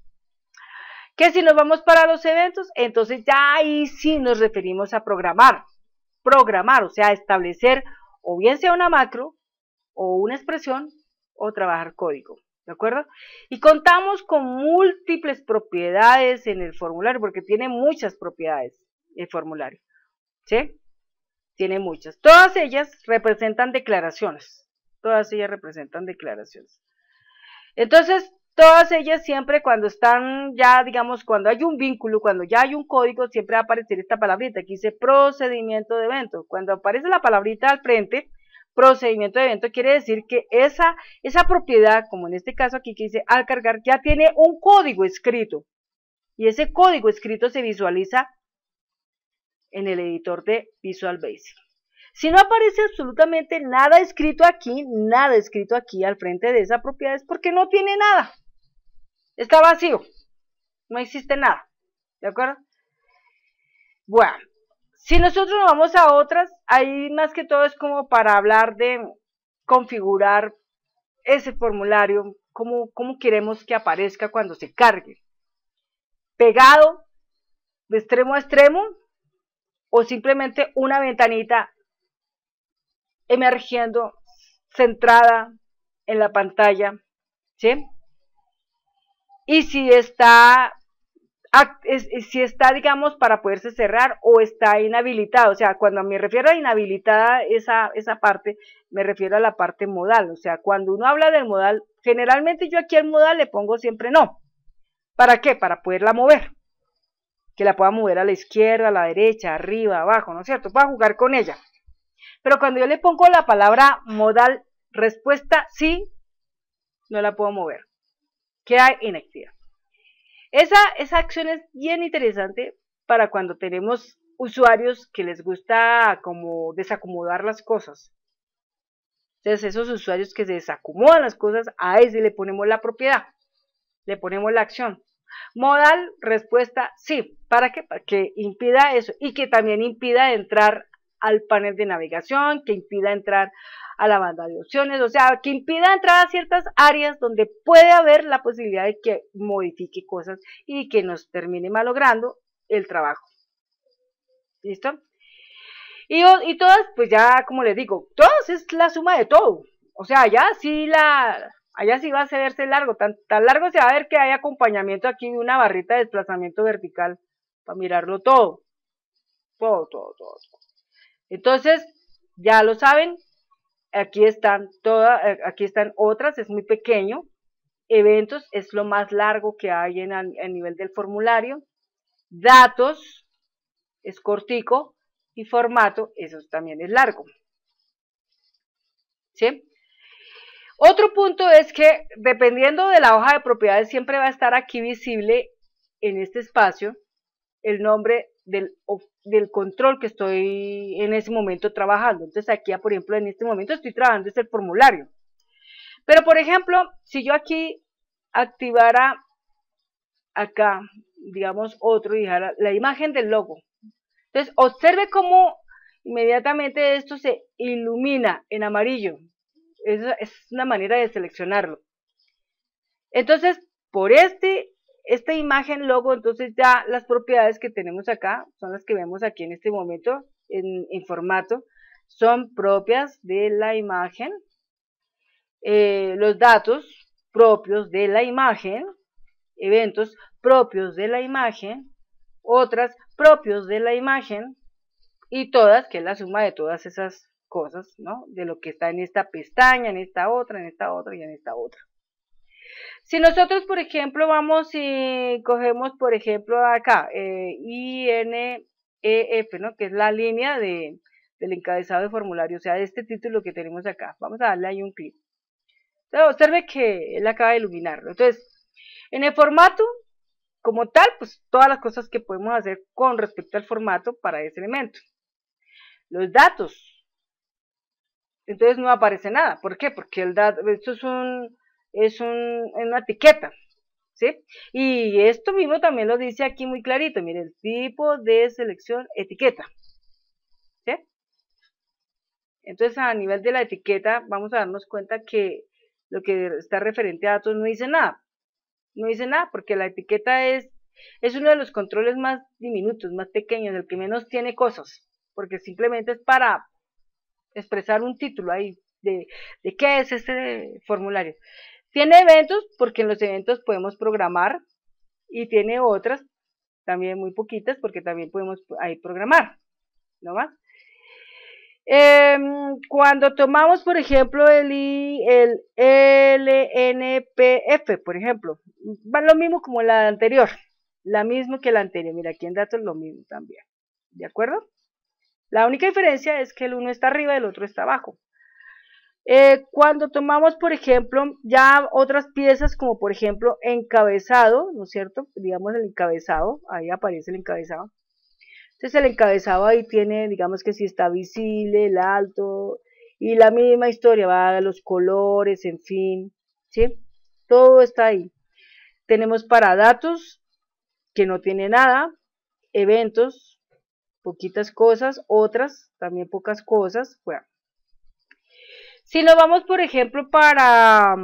Que si nos vamos para los eventos, entonces ya ahí sí nos referimos a programar, programar, o sea, establecer o bien sea una macro o una expresión o trabajar código. ¿De acuerdo? Y contamos con múltiples propiedades en el formulario, porque tiene muchas propiedades el formulario, ¿sí? Tiene muchas. Todas ellas representan declaraciones. Todas ellas representan declaraciones. Entonces, todas ellas siempre cuando están ya, digamos, cuando hay un vínculo, cuando ya hay un código, siempre va a aparecer esta palabrita. Aquí dice procedimiento de evento. Cuando aparece la palabrita al frente, procedimiento de evento, quiere decir que esa, esa propiedad, como en este caso aquí que dice al cargar, ya tiene un código escrito, y ese código escrito se visualiza en el editor de Visual Basic. Si no aparece absolutamente nada escrito aquí, nada escrito aquí al frente de esa propiedad, es porque no tiene nada, está vacío, no existe nada, ¿de acuerdo? Bueno, si nosotros nos vamos a otras, ahí más que todo es como para hablar de configurar ese formulario, cómo, cómo queremos que aparezca cuando se cargue. Pegado de extremo a extremo o simplemente una ventanita emergiendo, centrada en la pantalla, ¿sí? Y si está... si está, digamos, para poderse cerrar o está inhabilitado, o sea, cuando me refiero a inhabilitada esa, esa parte, me refiero a la parte modal, o sea, cuando uno habla del modal, generalmente yo aquí al modal le pongo siempre no. ¿Para qué? Para poderla mover, que la pueda mover a la izquierda, a la derecha, arriba, abajo, ¿no es cierto? Para jugar con ella. Pero cuando yo le pongo la palabra modal, respuesta sí, no la puedo mover, queda inactiva. Esa, esa acción es bien interesante para cuando tenemos usuarios que les gusta como desacomodar las cosas. Entonces, esos usuarios que se desacomodan las cosas, a ese le ponemos la propiedad, le ponemos la acción. Modal, respuesta, sí. ¿Para qué? Para que impida eso y que también impida entrar al panel de navegación, que impida entrar a la banda de opciones, o sea, que impida entrar a ciertas áreas donde puede haber la posibilidad de que modifique cosas y que nos termine malogrando el trabajo. ¿Listo? Y, y todas, pues ya, como les digo, todas es la suma de todo. O sea, ya sí la... Allá sí va a verse largo, tan, tan largo se va a ver que hay acompañamiento aquí de una barrita de desplazamiento vertical para mirarlo todo. Todo, todo, todo. Entonces, ya lo saben, aquí están todas, aquí están otras, es muy pequeño. Eventos es lo más largo que hay en el nivel del formulario. Datos es cortico y formato, eso también es largo. ¿Sí? Otro punto es que dependiendo de la hoja de propiedades siempre va a estar aquí visible en este espacio el nombre del, del control que estoy en ese momento trabajando. Entonces aquí, por ejemplo, en este momento estoy trabajando es el formulario. Pero, por ejemplo, si yo aquí activara acá, digamos, otro y dejara la imagen del logo. Entonces, observe cómo inmediatamente esto se ilumina en amarillo. Esa es una manera de seleccionarlo. Entonces, por este, esta imagen logo, entonces ya las propiedades que tenemos acá, son las que vemos aquí en este momento, en, en formato, son propias de la imagen, eh, los datos propios de la imagen, eventos propios de la imagen, otras propios de la imagen, y todas, que es la suma de todas esas cosas, ¿no? De lo que está en esta pestaña, en esta otra, en esta otra y en esta otra. Si nosotros, por ejemplo, vamos y cogemos, por ejemplo, acá, eh, I N E F, ¿no? Que es la línea de, del encabezado de formulario, o sea, de este título que tenemos acá. Vamos a darle ahí un clic. Entonces, observe que él acaba de iluminarlo. Entonces, en el formato, como tal, pues todas las cosas que podemos hacer con respecto al formato para ese elemento. Los datos. Entonces no aparece nada. ¿Por qué? Porque el dato, esto es un, es un, una etiqueta, ¿sí? Y esto mismo también lo dice aquí muy clarito. Mire, el tipo de selección etiqueta, ¿sí? Entonces a nivel de la etiqueta vamos a darnos cuenta que lo que está referente a datos no dice nada. No dice nada porque la etiqueta es, es uno de los controles más diminutos, más pequeños, el que menos tiene cosas, porque simplemente es para expresar un título ahí de, de qué es este formulario. Tiene eventos, porque en los eventos podemos programar, y tiene otras, también muy poquitas, porque también podemos ahí programar, ¿no más? Eh, cuando tomamos, por ejemplo, el, el L N P F, por ejemplo, va lo mismo como la anterior, la misma que la anterior. Mira, aquí en datos lo mismo también, ¿de acuerdo? La única diferencia es que el uno está arriba y el otro está abajo. Eh, cuando tomamos, por ejemplo, ya otras piezas, como por ejemplo encabezado, ¿no es cierto? Digamos el encabezado, ahí aparece el encabezado. Entonces el encabezado ahí tiene, digamos que si está visible, el alto, y la misma historia, va a los colores, en fin, ¿sí? Todo está ahí. Tenemos para datos, que no tiene nada, eventos, poquitas cosas, otras, también pocas cosas, bueno. Si nos vamos, por ejemplo, para,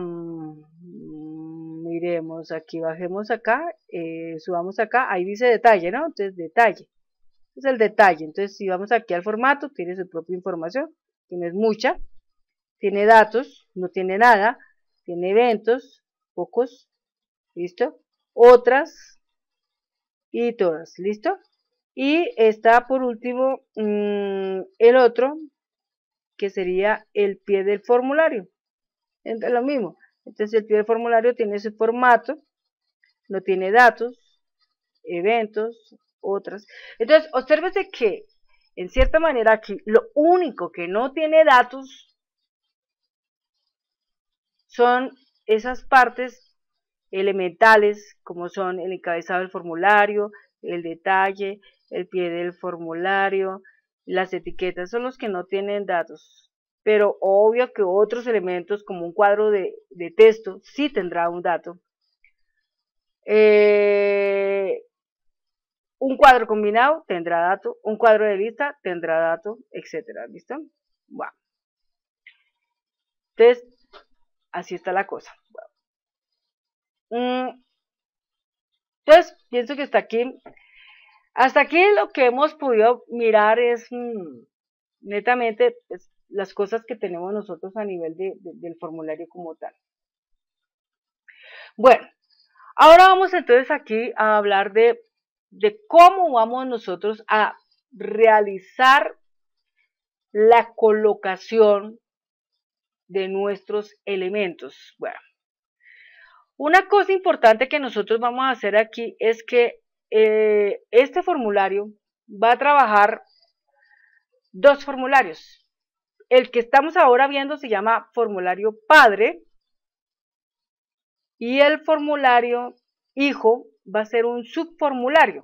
mmm, miremos, aquí bajemos acá, eh, subamos acá, ahí dice detalle, ¿no? Entonces detalle. Es el detalle. Entonces, si vamos aquí al formato, tiene su propia información, tiene mucha, tiene datos, no tiene nada, tiene eventos, pocos, ¿listo? Otras y todas, ¿listo? Y está por último mmm, el otro, que sería el pie del formulario. Entonces, lo mismo. Entonces, el pie del formulario tiene ese formato, no tiene datos, eventos, otras. Entonces, obsérvese que, en cierta manera, aquí lo único que no tiene datos son esas partes elementales, como son el encabezado del formulario, el detalle, el pie del formulario, las etiquetas, son los que no tienen datos. Pero obvio que otros elementos, como un cuadro de, de texto, sí tendrá un dato. Eh, un cuadro combinado tendrá dato, un cuadro de lista tendrá dato, etcétera. ¿Listo? Bueno. Entonces, así está la cosa. Bueno. Entonces, pienso que hasta aquí, hasta aquí lo que hemos podido mirar es mmm, netamente pues, las cosas que tenemos nosotros a nivel de, de, del formulario como tal. Bueno, ahora vamos entonces aquí a hablar de, de cómo vamos nosotros a realizar la colocación de nuestros elementos. Bueno, una cosa importante que nosotros vamos a hacer aquí es que eh, este formulario va a trabajar dos formularios. El que estamos ahora viendo se llama formulario padre y el formulario hijo va a ser un subformulario.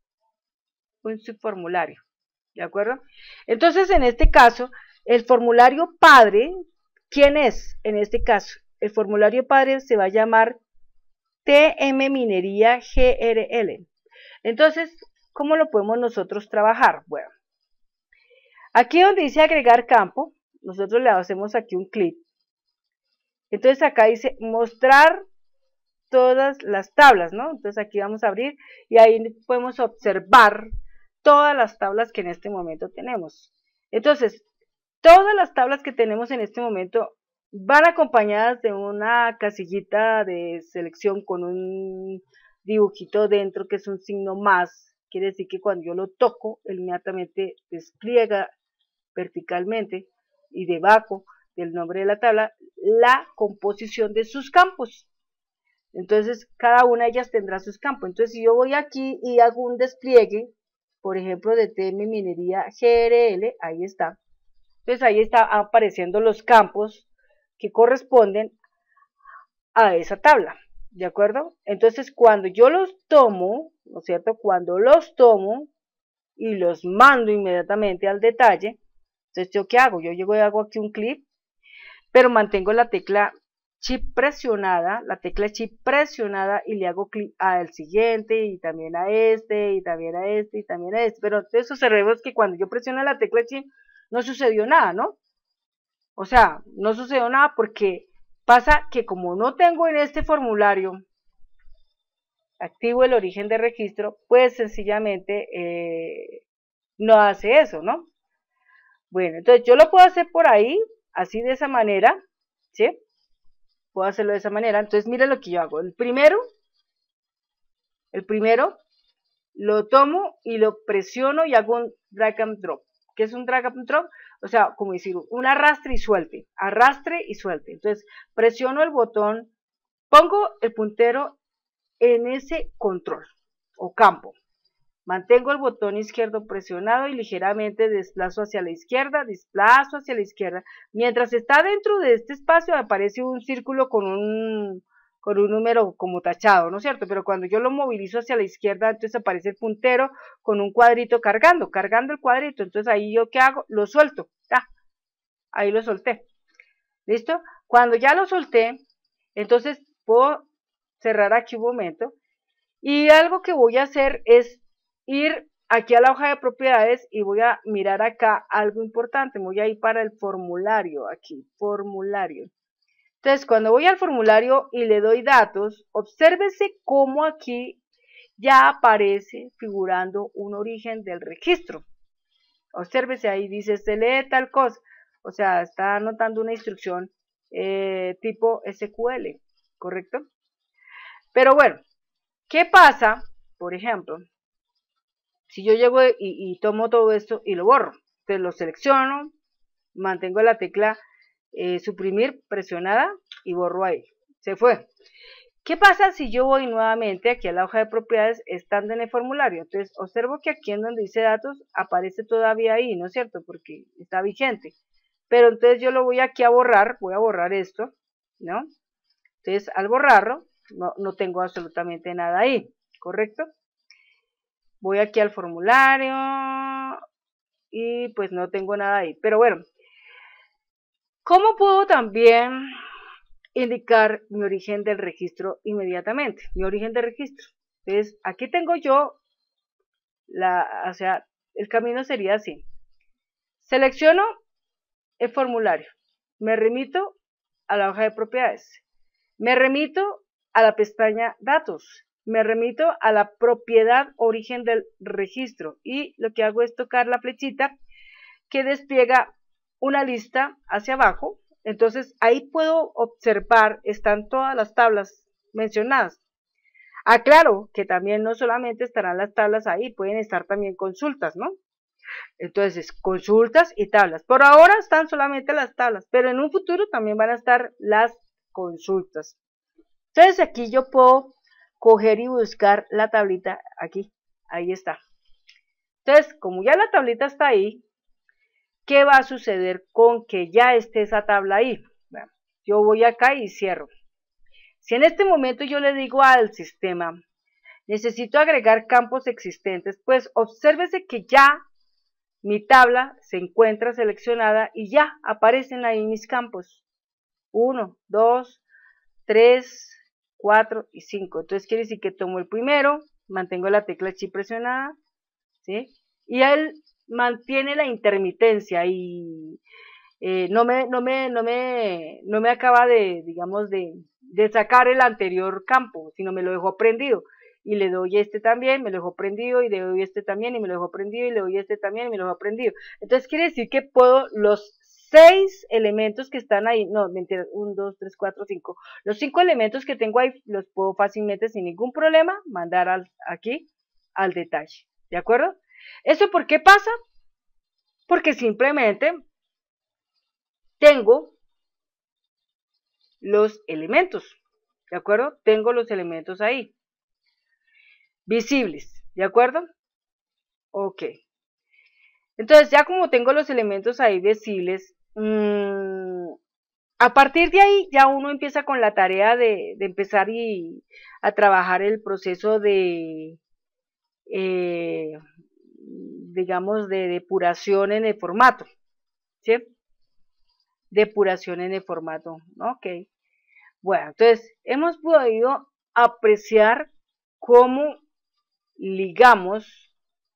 Un subformulario, ¿de acuerdo? Entonces, en este caso, el formulario padre, ¿quién es? En este caso, el formulario padre se va a llamar T M Minería G R L. Entonces, ¿cómo lo podemos nosotros trabajar? Bueno, aquí donde dice agregar campo, nosotros le hacemos aquí un clic. Entonces acá dice mostrar todas las tablas, ¿no? Entonces aquí vamos a abrir y ahí podemos observar todas las tablas que en este momento tenemos. Entonces, todas las tablas que tenemos en este momento van acompañadas de una casillita de selección con un dibujito dentro que es un signo más. Quiere decir que cuando yo lo toco, él inmediatamente despliega verticalmente y debajo del nombre de la tabla la composición de sus campos. Entonces, cada una de ellas tendrá sus campos. Entonces, si yo voy aquí y hago un despliegue, por ejemplo, de T M Minería G R L, ahí está. Entonces, ahí está apareciendo los campos que corresponden a esa tabla, ¿de acuerdo? Entonces, cuando yo los tomo, ¿no es cierto? Cuando los tomo y los mando inmediatamente al detalle, entonces, ¿yo qué hago? Yo llego y hago aquí un clic, pero mantengo la tecla Shift presionada, la tecla Shift presionada y le hago clic al siguiente y también a este y también a este y también a este. Pero entonces observemos que cuando yo presiono la tecla Shift no sucedió nada, ¿no? O sea, no sucedió nada porque pasa que como no tengo en este formulario activo el origen de registro, pues sencillamente eh, no hace eso, ¿no? Bueno, entonces yo lo puedo hacer por ahí, así de esa manera, ¿sí? Puedo hacerlo de esa manera. Entonces, miren lo que yo hago. El primero, el primero, lo tomo y lo presiono y hago un drag and drop. ¿Qué es un drag and drop? O sea, como decir, un arrastre y suelte. Arrastre y suelte. Entonces, presiono el botón, pongo el puntero en ese control o campo. Mantengo el botón izquierdo presionado y ligeramente desplazo hacia la izquierda, desplazo hacia la izquierda. Mientras está dentro de este espacio aparece un círculo con un, con un número como tachado, ¿no es cierto? Pero cuando yo lo movilizo hacia la izquierda, entonces aparece el puntero con un cuadrito cargando, cargando el cuadrito. Entonces ahí yo ¿qué hago? Lo suelto. Ah, ahí lo solté. ¿Listo? Cuando ya lo solté, entonces puedo cerrar aquí un momento. Y algo que voy a hacer es ir aquí a la hoja de propiedades y voy a mirar acá algo importante. Voy a ir para el formulario, aquí, formulario. Entonces, cuando voy al formulario y le doy datos, obsérvese cómo aquí ya aparece figurando un origen del registro. Obsérvese ahí, dice, se lee tal cosa. O sea, está anotando una instrucción eh, tipo S Q L, ¿correcto? Pero bueno, ¿qué pasa, por ejemplo, si yo llego y, y tomo todo esto y lo borro? Entonces lo selecciono, mantengo la tecla eh, suprimir presionada y borro ahí. Se fue. ¿Qué pasa si yo voy nuevamente aquí a la hoja de propiedades estando en el formulario? Entonces observo que aquí en donde dice datos aparece todavía ahí, ¿no es cierto? Porque está vigente. Pero entonces yo lo voy aquí a borrar, voy a borrar esto, ¿no? Entonces al borrarlo, no, no tengo absolutamente nada ahí, ¿correcto? Voy aquí al formulario y pues no tengo nada ahí, pero bueno, ¿cómo puedo también indicar mi origen del registro inmediatamente? Mi origen de registro. Entonces, aquí tengo yo, la, o sea, el camino sería así. Selecciono el formulario, me remito a la hoja de propiedades, me remito a la pestaña datos, me remito a la propiedad origen del registro y lo que hago es tocar la flechita que despliega una lista hacia abajo. Entonces ahí puedo observar, están todas las tablas mencionadas. Aclaro que también no solamente estarán las tablas ahí, pueden estar también consultas, ¿no? Entonces, consultas y tablas. Por ahora están solamente las tablas, pero en un futuro también van a estar las consultas. Entonces aquí yo puedo coger y buscar la tablita aquí, ahí está. Entonces, como ya la tablita está ahí, ¿qué va a suceder con que ya esté esa tabla ahí? Bueno, yo voy acá y cierro. Si en este momento yo le digo al sistema, necesito agregar campos existentes, pues obsérvese que ya mi tabla se encuentra seleccionada y ya aparecen ahí mis campos. uno, dos, tres, cuatro y cinco. Entonces quiere decir que tomo el primero, mantengo la tecla Shift presionada, ¿sí? Y él mantiene la intermitencia y eh, no, me, no, me, no, me, no me acaba de, digamos, de, de sacar el anterior campo, sino me lo dejó prendido. Y le doy este también, me lo dejo prendido, y le doy este también, y me lo dejo prendido, y le doy este también, y me lo dejo prendido. Entonces quiere decir que puedo los seis elementos que están ahí, no, mentira, uno, dos, tres, cuatro, cinco, los cinco elementos que tengo ahí los puedo fácilmente, sin ningún problema, mandar al, aquí al detalle, ¿de acuerdo? ¿Eso por qué pasa? Porque simplemente tengo los elementos, ¿de acuerdo? Tengo los elementos ahí, visibles, ¿de acuerdo? Ok. Entonces, ya como tengo los elementos ahí visibles, mmm, a partir de ahí ya uno empieza con la tarea de, de empezar y, a trabajar el proceso de, eh, digamos, de depuración en el formato, ¿sí? Depuración en el formato, ok. Bueno, entonces, hemos podido apreciar cómo ligamos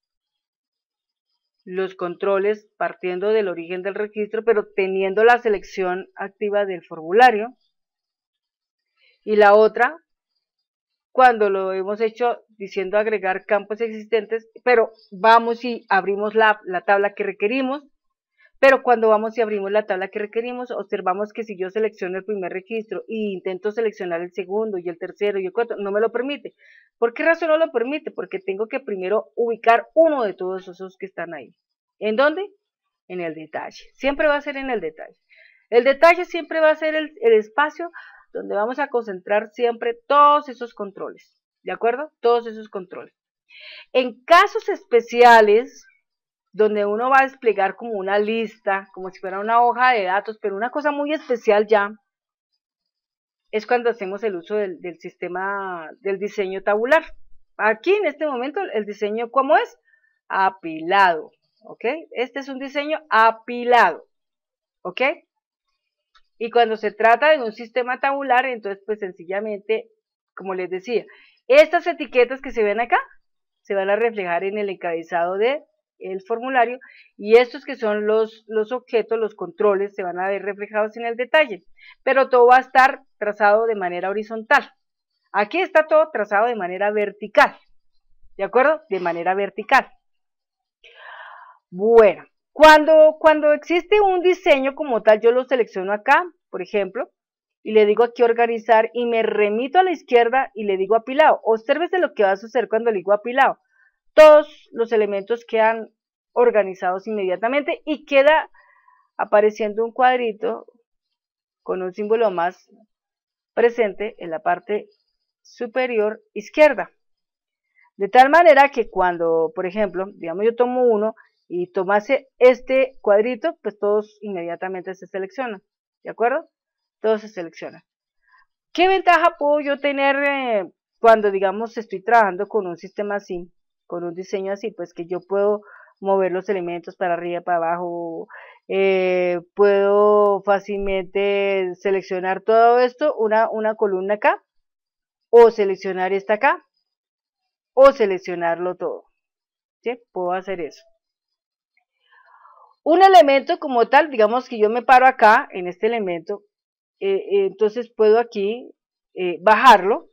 los controles partiendo del origen del registro, pero teniendo la selección activa del formulario. Y la otra, cuando lo hemos hecho diciendo agregar campos existentes, pero vamos y abrimos la, la tabla que requerimos, pero cuando vamos y abrimos la tabla que requerimos, observamos que si yo selecciono el primer registro e intento seleccionar el segundo y el tercero y el cuarto, no me lo permite. ¿Por qué razón no lo permite? Porque tengo que primero ubicar uno de todos esos que están ahí. ¿En dónde? En el detalle. Siempre va a ser en el detalle. El detalle siempre va a ser el, el espacio donde vamos a concentrar siempre todos esos controles. ¿De acuerdo? Todos esos controles. En casos especiales, donde uno va a desplegar como una lista, como si fuera una hoja de datos, pero una cosa muy especial ya, es cuando hacemos el uso del, del sistema del diseño tabular. Aquí en este momento el diseño, ¿cómo es? Apilado, ¿ok? Este es un diseño apilado, ¿ok? Y cuando se trata de un sistema tabular, entonces pues sencillamente, como les decía, estas etiquetas que se ven acá, se van a reflejar en el encabezado de el formulario, y estos que son los, los objetos, los controles, se van a ver reflejados en el detalle, pero todo va a estar trazado de manera horizontal. Aquí está todo trazado de manera vertical, ¿de acuerdo? De manera vertical. Bueno, cuando, cuando existe un diseño como tal, yo lo selecciono acá, por ejemplo, y le digo aquí organizar, y me remito a la izquierda y le digo apilado. Obsérvese lo que va a suceder cuando le digo apilado. Todos los elementos quedan organizados inmediatamente y queda apareciendo un cuadrito con un símbolo más presente en la parte superior izquierda. De tal manera que cuando, por ejemplo, digamos yo tomo uno y tomase este cuadrito, pues todos inmediatamente se seleccionan, ¿de acuerdo? Todos se seleccionan. ¿Qué ventaja puedo yo tener eh, cuando, digamos, estoy trabajando con un sistema así, con un diseño así? Pues que yo puedo mover los elementos para arriba, para abajo, eh, puedo fácilmente seleccionar todo esto, una, una columna acá, o seleccionar esta acá, o seleccionarlo todo, ¿sí? Puedo hacer eso. Un elemento como tal, digamos que yo me paro acá, en este elemento, eh, eh, entonces puedo aquí eh, bajarlo,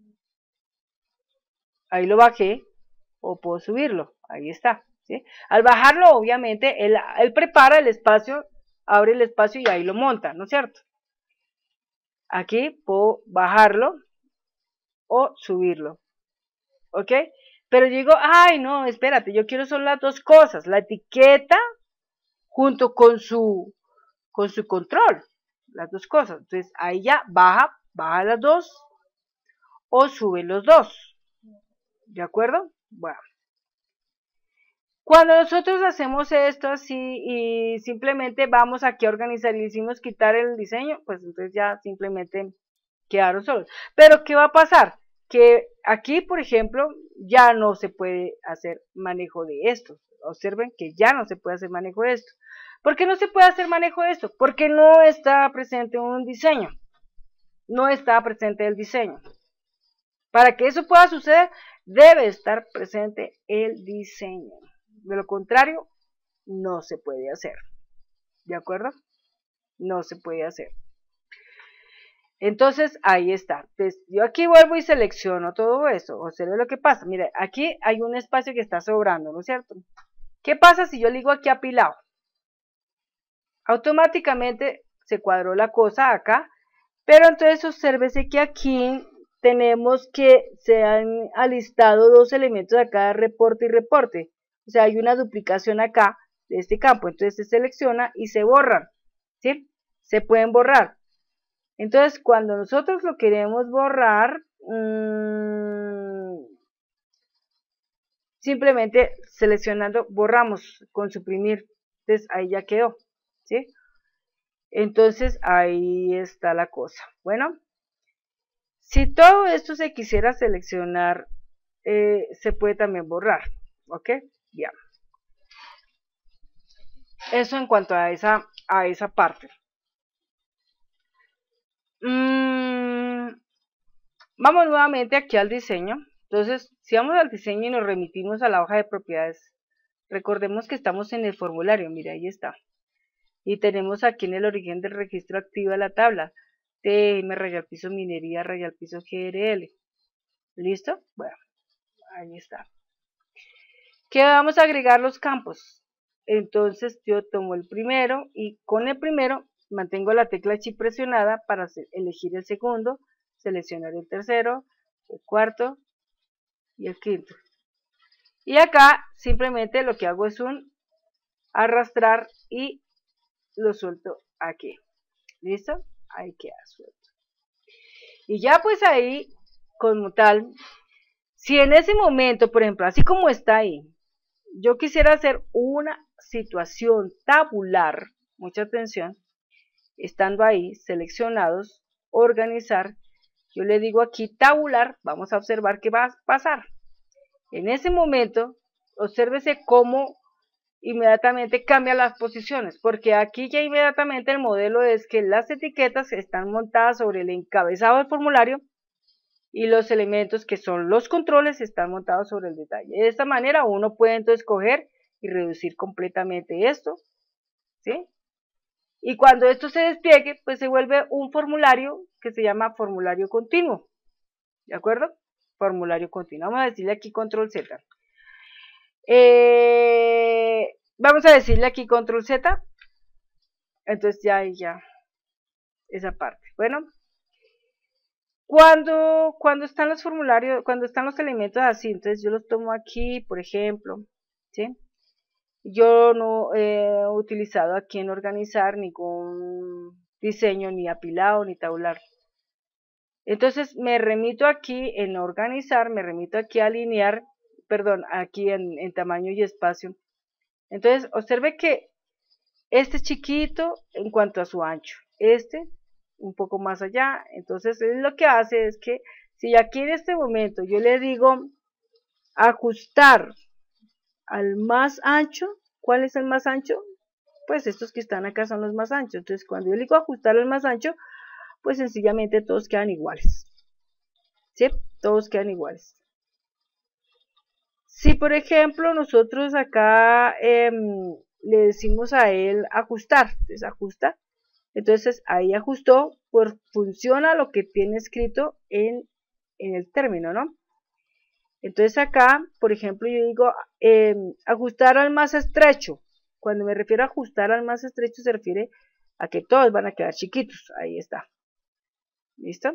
ahí lo bajé, o puedo subirlo, ahí está, ¿sí? Al bajarlo, obviamente, él, él prepara el espacio, abre el espacio y ahí lo monta, ¿no es cierto? Aquí puedo bajarlo o subirlo, ¿ok? Pero digo, ay, no, espérate, yo quiero son las dos cosas, la etiqueta junto con su, con su control, las dos cosas. Entonces, ahí ya baja, baja las dos o sube los dos, ¿de acuerdo? Bueno. Cuando nosotros hacemos esto así y simplemente vamos aquí a organizar y decimos quitar el diseño, pues entonces ya simplemente quedaron solos. Pero ¿qué va a pasar? Que aquí, por ejemplo, ya no se puede hacer manejo de esto. Observen que ya no se puede hacer manejo de esto. ¿Por qué no se puede hacer manejo de esto? Porque no está presente un diseño. No está presente el diseño. Para que eso pueda suceder, debe estar presente el diseño. De lo contrario, no se puede hacer. ¿De acuerdo? No se puede hacer. Entonces, ahí está. Entonces, yo aquí vuelvo y selecciono todo eso. Observe lo que pasa. Mire, aquí hay un espacio que está sobrando, ¿no es cierto? ¿Qué pasa si yo le digo aquí apilado? Automáticamente se cuadró la cosa acá, pero entonces obsérvese que aquí tenemos que se han alistado dos elementos acá, reporte y reporte. O sea, hay una duplicación acá de este campo. Entonces se selecciona y se borran, ¿sí? Se pueden borrar. Entonces, cuando nosotros lo queremos borrar, mmm, simplemente seleccionando, borramos con suprimir. Entonces, ahí ya quedó, ¿sí? Entonces, ahí está la cosa. Bueno, si todo esto se quisiera seleccionar, eh, se puede también borrar, ¿ok? Ya. Eso en cuanto a esa, a esa parte. Mm, vamos nuevamente aquí al diseño. Entonces, si vamos al diseño y nos remitimos a la hoja de propiedades, recordemos que estamos en el formulario, mira, ahí está. Y tenemos aquí en el origen del registro activa la tabla T M, rayal piso minería, rayal piso G R L. ¿Listo? Bueno, ahí está. ¿Qué vamos a agregar los campos? Entonces yo tomo el primero y con el primero mantengo la tecla Shift presionada para elegir el segundo, seleccionar el tercero, el cuarto y el quinto. Y acá simplemente lo que hago es un arrastrar y lo suelto aquí. ¿Listo? Ahí queda suelto. Y ya pues ahí, como tal, si en ese momento, por ejemplo, así como está ahí, yo quisiera hacer una situación tabular, mucha atención, estando ahí, seleccionados, organizar, yo le digo aquí tabular, vamos a observar qué va a pasar. En ese momento, obsérvese cómo inmediatamente cambia las posiciones, porque aquí ya inmediatamente el modelo es que las etiquetas están montadas sobre el encabezado del formulario y los elementos que son los controles están montados sobre el detalle. De esta manera uno puede entonces coger y reducir completamente esto, ¿sí? Y cuando esto se despliegue, pues se vuelve un formulario que se llama formulario continuo, ¿de acuerdo? Formulario continuo. Vamos a decirle aquí control Z. Eh, vamos a decirle aquí control Z. Entonces ya ahí ya esa parte. Bueno, cuando, cuando están los formularios, cuando están los elementos así, entonces yo los tomo aquí, por ejemplo, ¿sí? Yo no he utilizado aquí en organizar ningún diseño, ni apilado, ni tabular. Entonces me remito aquí en organizar, me remito aquí a alinear, perdón, aquí en, en tamaño y espacio. Entonces observe que este es chiquito en cuanto a su ancho, este un poco más allá. Entonces él lo que hace es que si aquí en este momento yo le digo ajustar al más ancho, ¿cuál es el más ancho? Pues estos que están acá son los más anchos. Entonces cuando yo le digo ajustar al más ancho, pues sencillamente todos quedan iguales. ¿Sí? Todos quedan iguales. Si por ejemplo nosotros acá eh, le decimos a él ajustar, entonces ajusta, entonces ahí ajustó, pues funciona lo que tiene escrito en, en el término, ¿no? Entonces acá, por ejemplo, yo digo eh, ajustar al más estrecho. Cuando me refiero a ajustar al más estrecho se refiere a que todos van a quedar chiquitos. Ahí está. ¿Listo?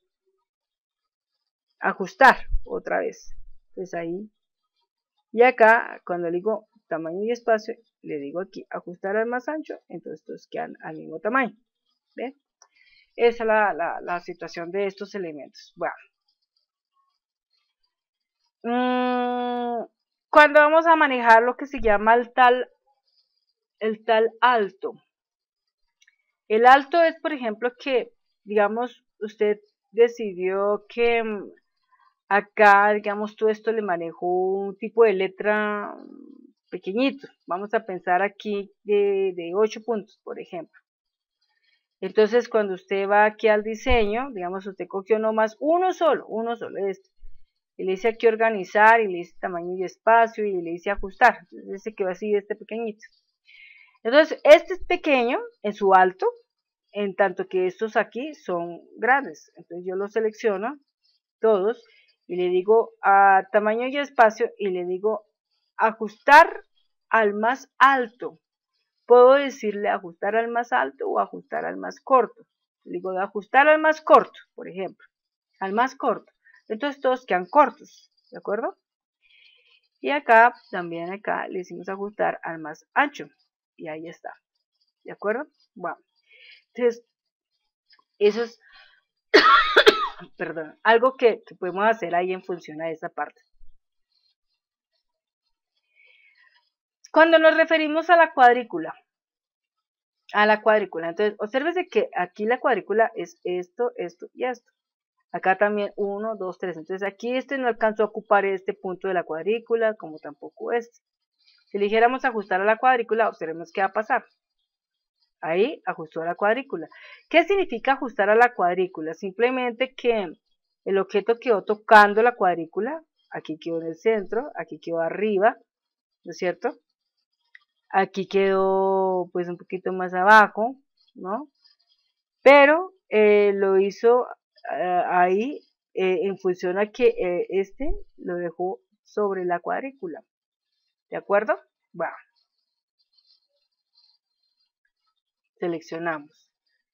Ajustar otra vez. Entonces ahí. Y acá, cuando le digo tamaño y espacio, le digo aquí ajustar al más ancho. Entonces todos quedan al mismo tamaño. ¿Ven? Esa es la, la, la situación de estos elementos. Bueno. Mmm, cuando vamos a manejar lo que se llama el tal, el tal alto. El alto es, por ejemplo, que, digamos, usted decidió que mm, acá, digamos, todo esto le manejó un tipo de letra mm, pequeñito. Vamos a pensar aquí de, de ocho puntos, por ejemplo. Entonces, cuando usted va aquí al diseño, digamos, usted cogió nomás uno solo, uno solo, este. Y le dice aquí organizar, y le dice tamaño y espacio, y le dice ajustar. Entonces, ese quedó así, este pequeñito. Entonces, este es pequeño en su alto, en tanto que estos aquí son grandes. Entonces yo los selecciono todos y le digo a tamaño y espacio y le digo ajustar al más alto. Puedo decirle ajustar al más alto o ajustar al más corto. Le digo ajustar al más corto, por ejemplo, al más corto. Entonces todos quedan cortos, ¿de acuerdo? Y acá, también acá, le decimos ajustar al más ancho. Y ahí está, ¿de acuerdo? Bueno, entonces eso es, perdón, algo que, que podemos hacer ahí en función a esa parte. Cuando nos referimos a la cuadrícula, a la cuadrícula, entonces obsérvese que aquí la cuadrícula es esto, esto y esto. Acá también uno, dos, tres. Entonces aquí este no alcanzó a ocupar este punto de la cuadrícula, como tampoco este. Si le dijéramos ajustar a la cuadrícula, observemos qué va a pasar. Ahí ajustó a la cuadrícula. ¿Qué significa ajustar a la cuadrícula? Simplemente que el objeto quedó tocando la cuadrícula, aquí quedó en el centro, aquí quedó arriba, ¿no es cierto? Aquí quedó pues un poquito más abajo, ¿no? Pero eh, lo hizo eh, ahí eh, en función a que eh, este lo dejó sobre la cuadrícula, ¿de acuerdo? Bueno, seleccionamos.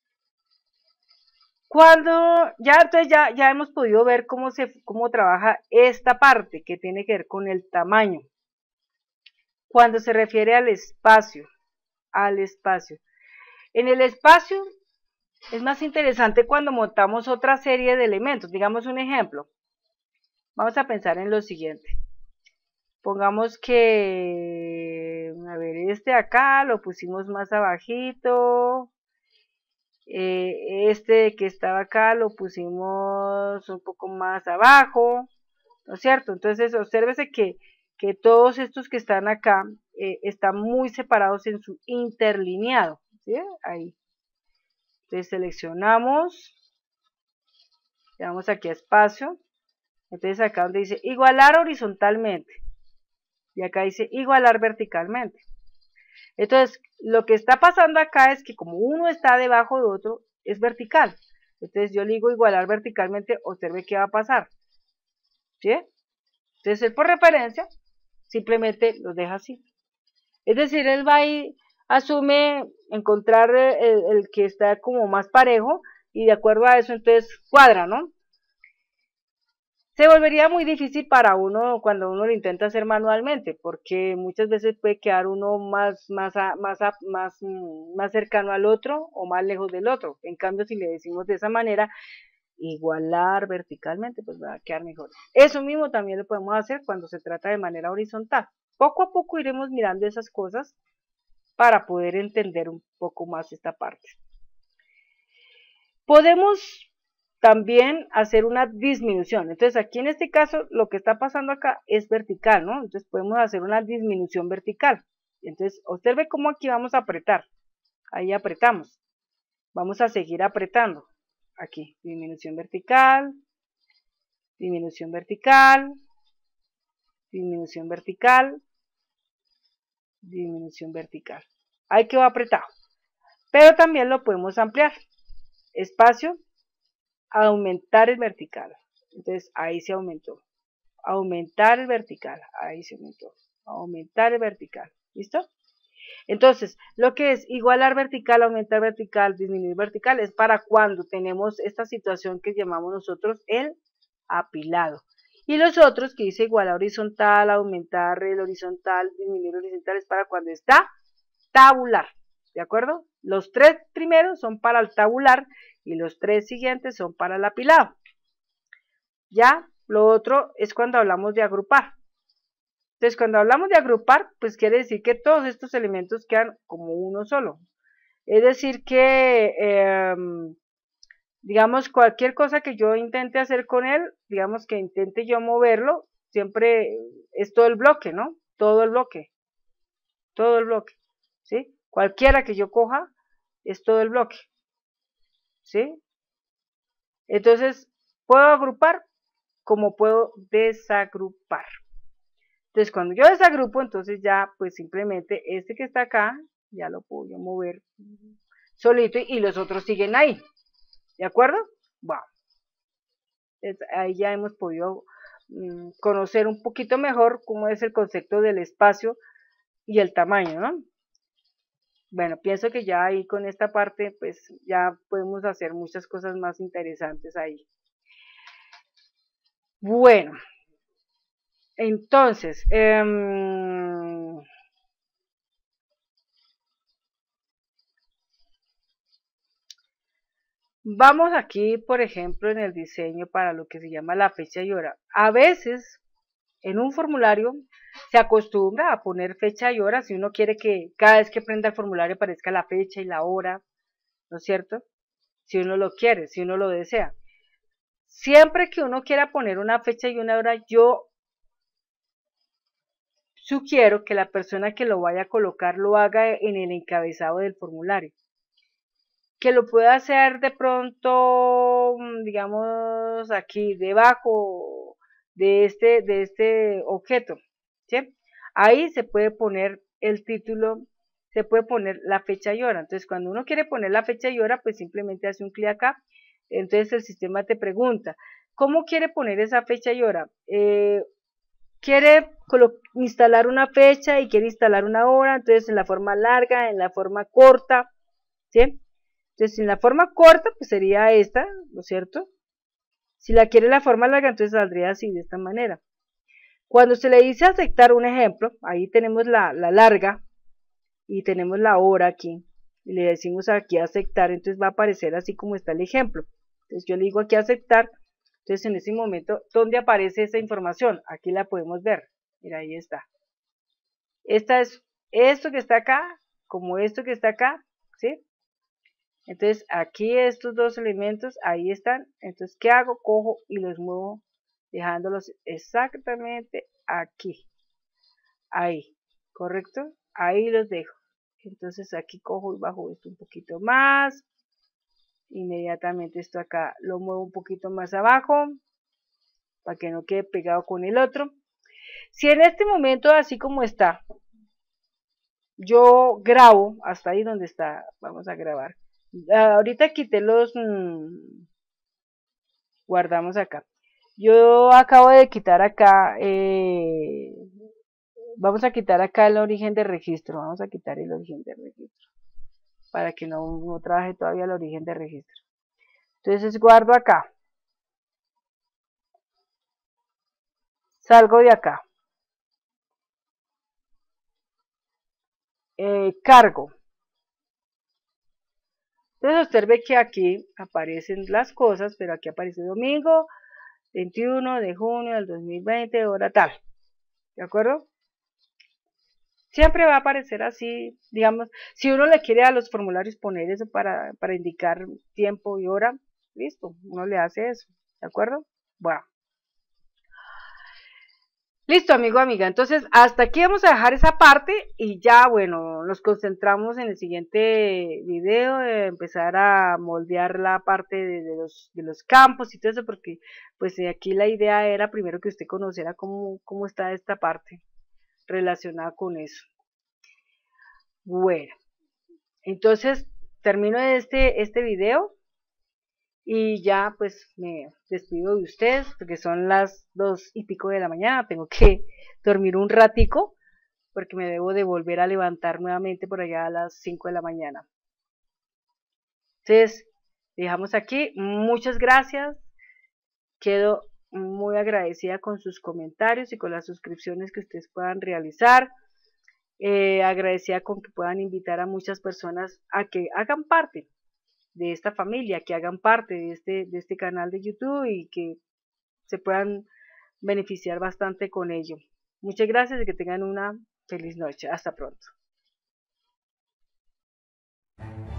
Cuando ya entonces ya, ya hemos podido ver cómo se cómo trabaja esta parte que tiene que ver con el tamaño. Cuando se refiere al espacio, al espacio. En el espacio es más interesante cuando montamos otra serie de elementos. Digamos un ejemplo. Vamos a pensar en lo siguiente. Pongamos que, a ver, este acá lo pusimos más abajito. Eh, este que estaba acá lo pusimos un poco más abajo, ¿no es cierto? Entonces obsérvese que, que todos estos que están acá eh, están muy separados en su interlineado, ¿sí? Ahí. Entonces seleccionamos, le damos aquí a espacio, entonces acá donde dice igualar horizontalmente, y acá dice igualar verticalmente. Entonces, lo que está pasando acá es que como uno está debajo de otro, es vertical. Entonces, yo le digo igualar verticalmente, observe qué va a pasar. ¿Sí? Entonces, él por referencia, simplemente lo deja así. Es decir, él va ahí, asume encontrar el, el que está como más parejo, y de acuerdo a eso, entonces cuadra, ¿no? Se volvería muy difícil para uno cuando uno lo intenta hacer manualmente, porque muchas veces puede quedar uno más, más, a, más, a, más, más cercano al otro o más lejos del otro. En cambio, si le decimos de esa manera, igualar verticalmente, pues va a quedar mejor. Eso mismo también lo podemos hacer cuando se trata de manera horizontal. Poco a poco iremos mirando esas cosas para poder entender un poco más esta parte. Podemos también hacer una disminución. Entonces aquí en este caso lo que está pasando acá es vertical, ¿no? Entonces podemos hacer una disminución vertical. Entonces observe cómo aquí vamos a apretar. Ahí apretamos. Vamos a seguir apretando. Aquí, disminución vertical, disminución vertical, disminución vertical, disminución vertical. Ahí quedó apretado. Pero también lo podemos ampliar. Espacio, aumentar el vertical. Entonces ahí se aumentó. Aumentar el vertical. Ahí se aumentó. Aumentar el vertical. ¿Listo? Entonces, lo que es igualar vertical, aumentar vertical, disminuir vertical, es para cuando tenemos esta situación que llamamos nosotros el apilado. Y los otros que dice igualar horizontal, aumentar el horizontal, disminuir horizontal, es para cuando está tabular. ¿De acuerdo? Los tres primeros son para el tabular y los tres siguientes son para el apilado. Ya, lo otro es cuando hablamos de agrupar. Entonces, cuando hablamos de agrupar, pues quiere decir que todos estos elementos quedan como uno solo. Es decir que, eh, digamos, cualquier cosa que yo intente hacer con él, digamos que intente yo moverlo, siempre es todo el bloque, ¿no? Todo el bloque. Todo el bloque, ¿sí? Cualquiera que yo coja es todo el bloque, ¿sí? Entonces, puedo agrupar como puedo desagrupar. Entonces, cuando yo desagrupo, entonces ya, pues simplemente este que está acá, ya lo puedo yo mover solito y los otros siguen ahí. ¿De acuerdo? Bueno, ahí ya hemos podido mmm, conocer un poquito mejor cómo es el concepto del espacio y el tamaño, ¿no? Bueno, pienso que ya ahí con esta parte, pues ya podemos hacer muchas cosas más interesantes ahí. Bueno. Entonces, eh, vamos aquí, por ejemplo, en el diseño para lo que se llama la fecha y hora. A veces, en un formulario, se acostumbra a poner fecha y hora si uno quiere que cada vez que prenda el formulario aparezca la fecha y la hora, ¿no es cierto? Si uno lo quiere, si uno lo desea. Siempre que uno quiera poner una fecha y una hora, yo sugiero que la persona que lo vaya a colocar lo haga en el encabezado del formulario. Que lo pueda hacer de pronto, digamos, aquí debajo de este, de este objeto, ¿sí? Ahí se puede poner el título, se puede poner la fecha y hora. Entonces, cuando uno quiere poner la fecha y hora, pues simplemente hace un clic acá. Entonces, el sistema te pregunta, ¿cómo quiere poner esa fecha y hora? Eh, quiere instalar una fecha y quiere instalar una hora, entonces en la forma larga, en la forma corta, ¿sí? Entonces, en la forma corta, pues sería esta, ¿no es cierto? Si la quiere en la forma larga, entonces saldría así, de esta manera. Cuando se le dice aceptar un ejemplo, ahí tenemos la, la larga y tenemos la hora aquí, y le decimos aquí aceptar, entonces va a aparecer así como está el ejemplo. Entonces yo le digo aquí aceptar, entonces en ese momento, ¿dónde aparece esa información? Aquí la podemos ver, mira, ahí está. Esta es esto que está acá, como esto que está acá, ¿sí? Entonces aquí estos dos elementos, ahí están. Entonces, ¿qué hago? Cojo y los muevo dejándolos exactamente aquí. Ahí, ¿correcto? Ahí los dejo. Entonces aquí cojo y bajo esto un poquito más. Inmediatamente esto acá lo muevo un poquito más abajo para que no quede pegado con el otro. Si en este momento, así como está, yo grabo hasta ahí donde está, vamos a grabar. Ahorita quité los, mmm, guardamos acá. Yo acabo de quitar acá, eh, vamos a quitar acá el origen de registro, vamos a quitar el origen de registro, para que no, no trabaje todavía el origen de registro. Entonces guardo acá, salgo de acá, eh, cargo. Entonces observe que aquí aparecen las cosas, pero aquí aparece domingo veintiuno de junio del dos mil veinte, hora tal, ¿de acuerdo? Siempre va a aparecer así, digamos, si uno le quiere a los formularios poner eso para, para indicar tiempo y hora, listo, uno le hace eso, ¿de acuerdo? Bueno. Listo, amigo, amiga. Entonces, hasta aquí vamos a dejar esa parte y ya, bueno, nos concentramos en el siguiente video, de empezar a moldear la parte de, de los, de los campos y todo eso, porque pues eh, aquí la idea era primero que usted conociera cómo, cómo está esta parte relacionada con eso. Bueno, entonces termino este, este video y ya pues me despido de ustedes porque son las dos y pico de la mañana, tengo que dormir un ratico porque me debo de volver a levantar nuevamente por allá a las cinco de la mañana. Entonces, dejamos aquí, muchas gracias, quedo muy agradecida con sus comentarios y con las suscripciones que ustedes puedan realizar, eh, agradecida con que puedan invitar a muchas personas a que hagan parte de esta familia, que hagan parte de este, de este canal de YouTube y que se puedan beneficiar bastante con ello. Muchas gracias y que tengan una feliz noche. Hasta pronto.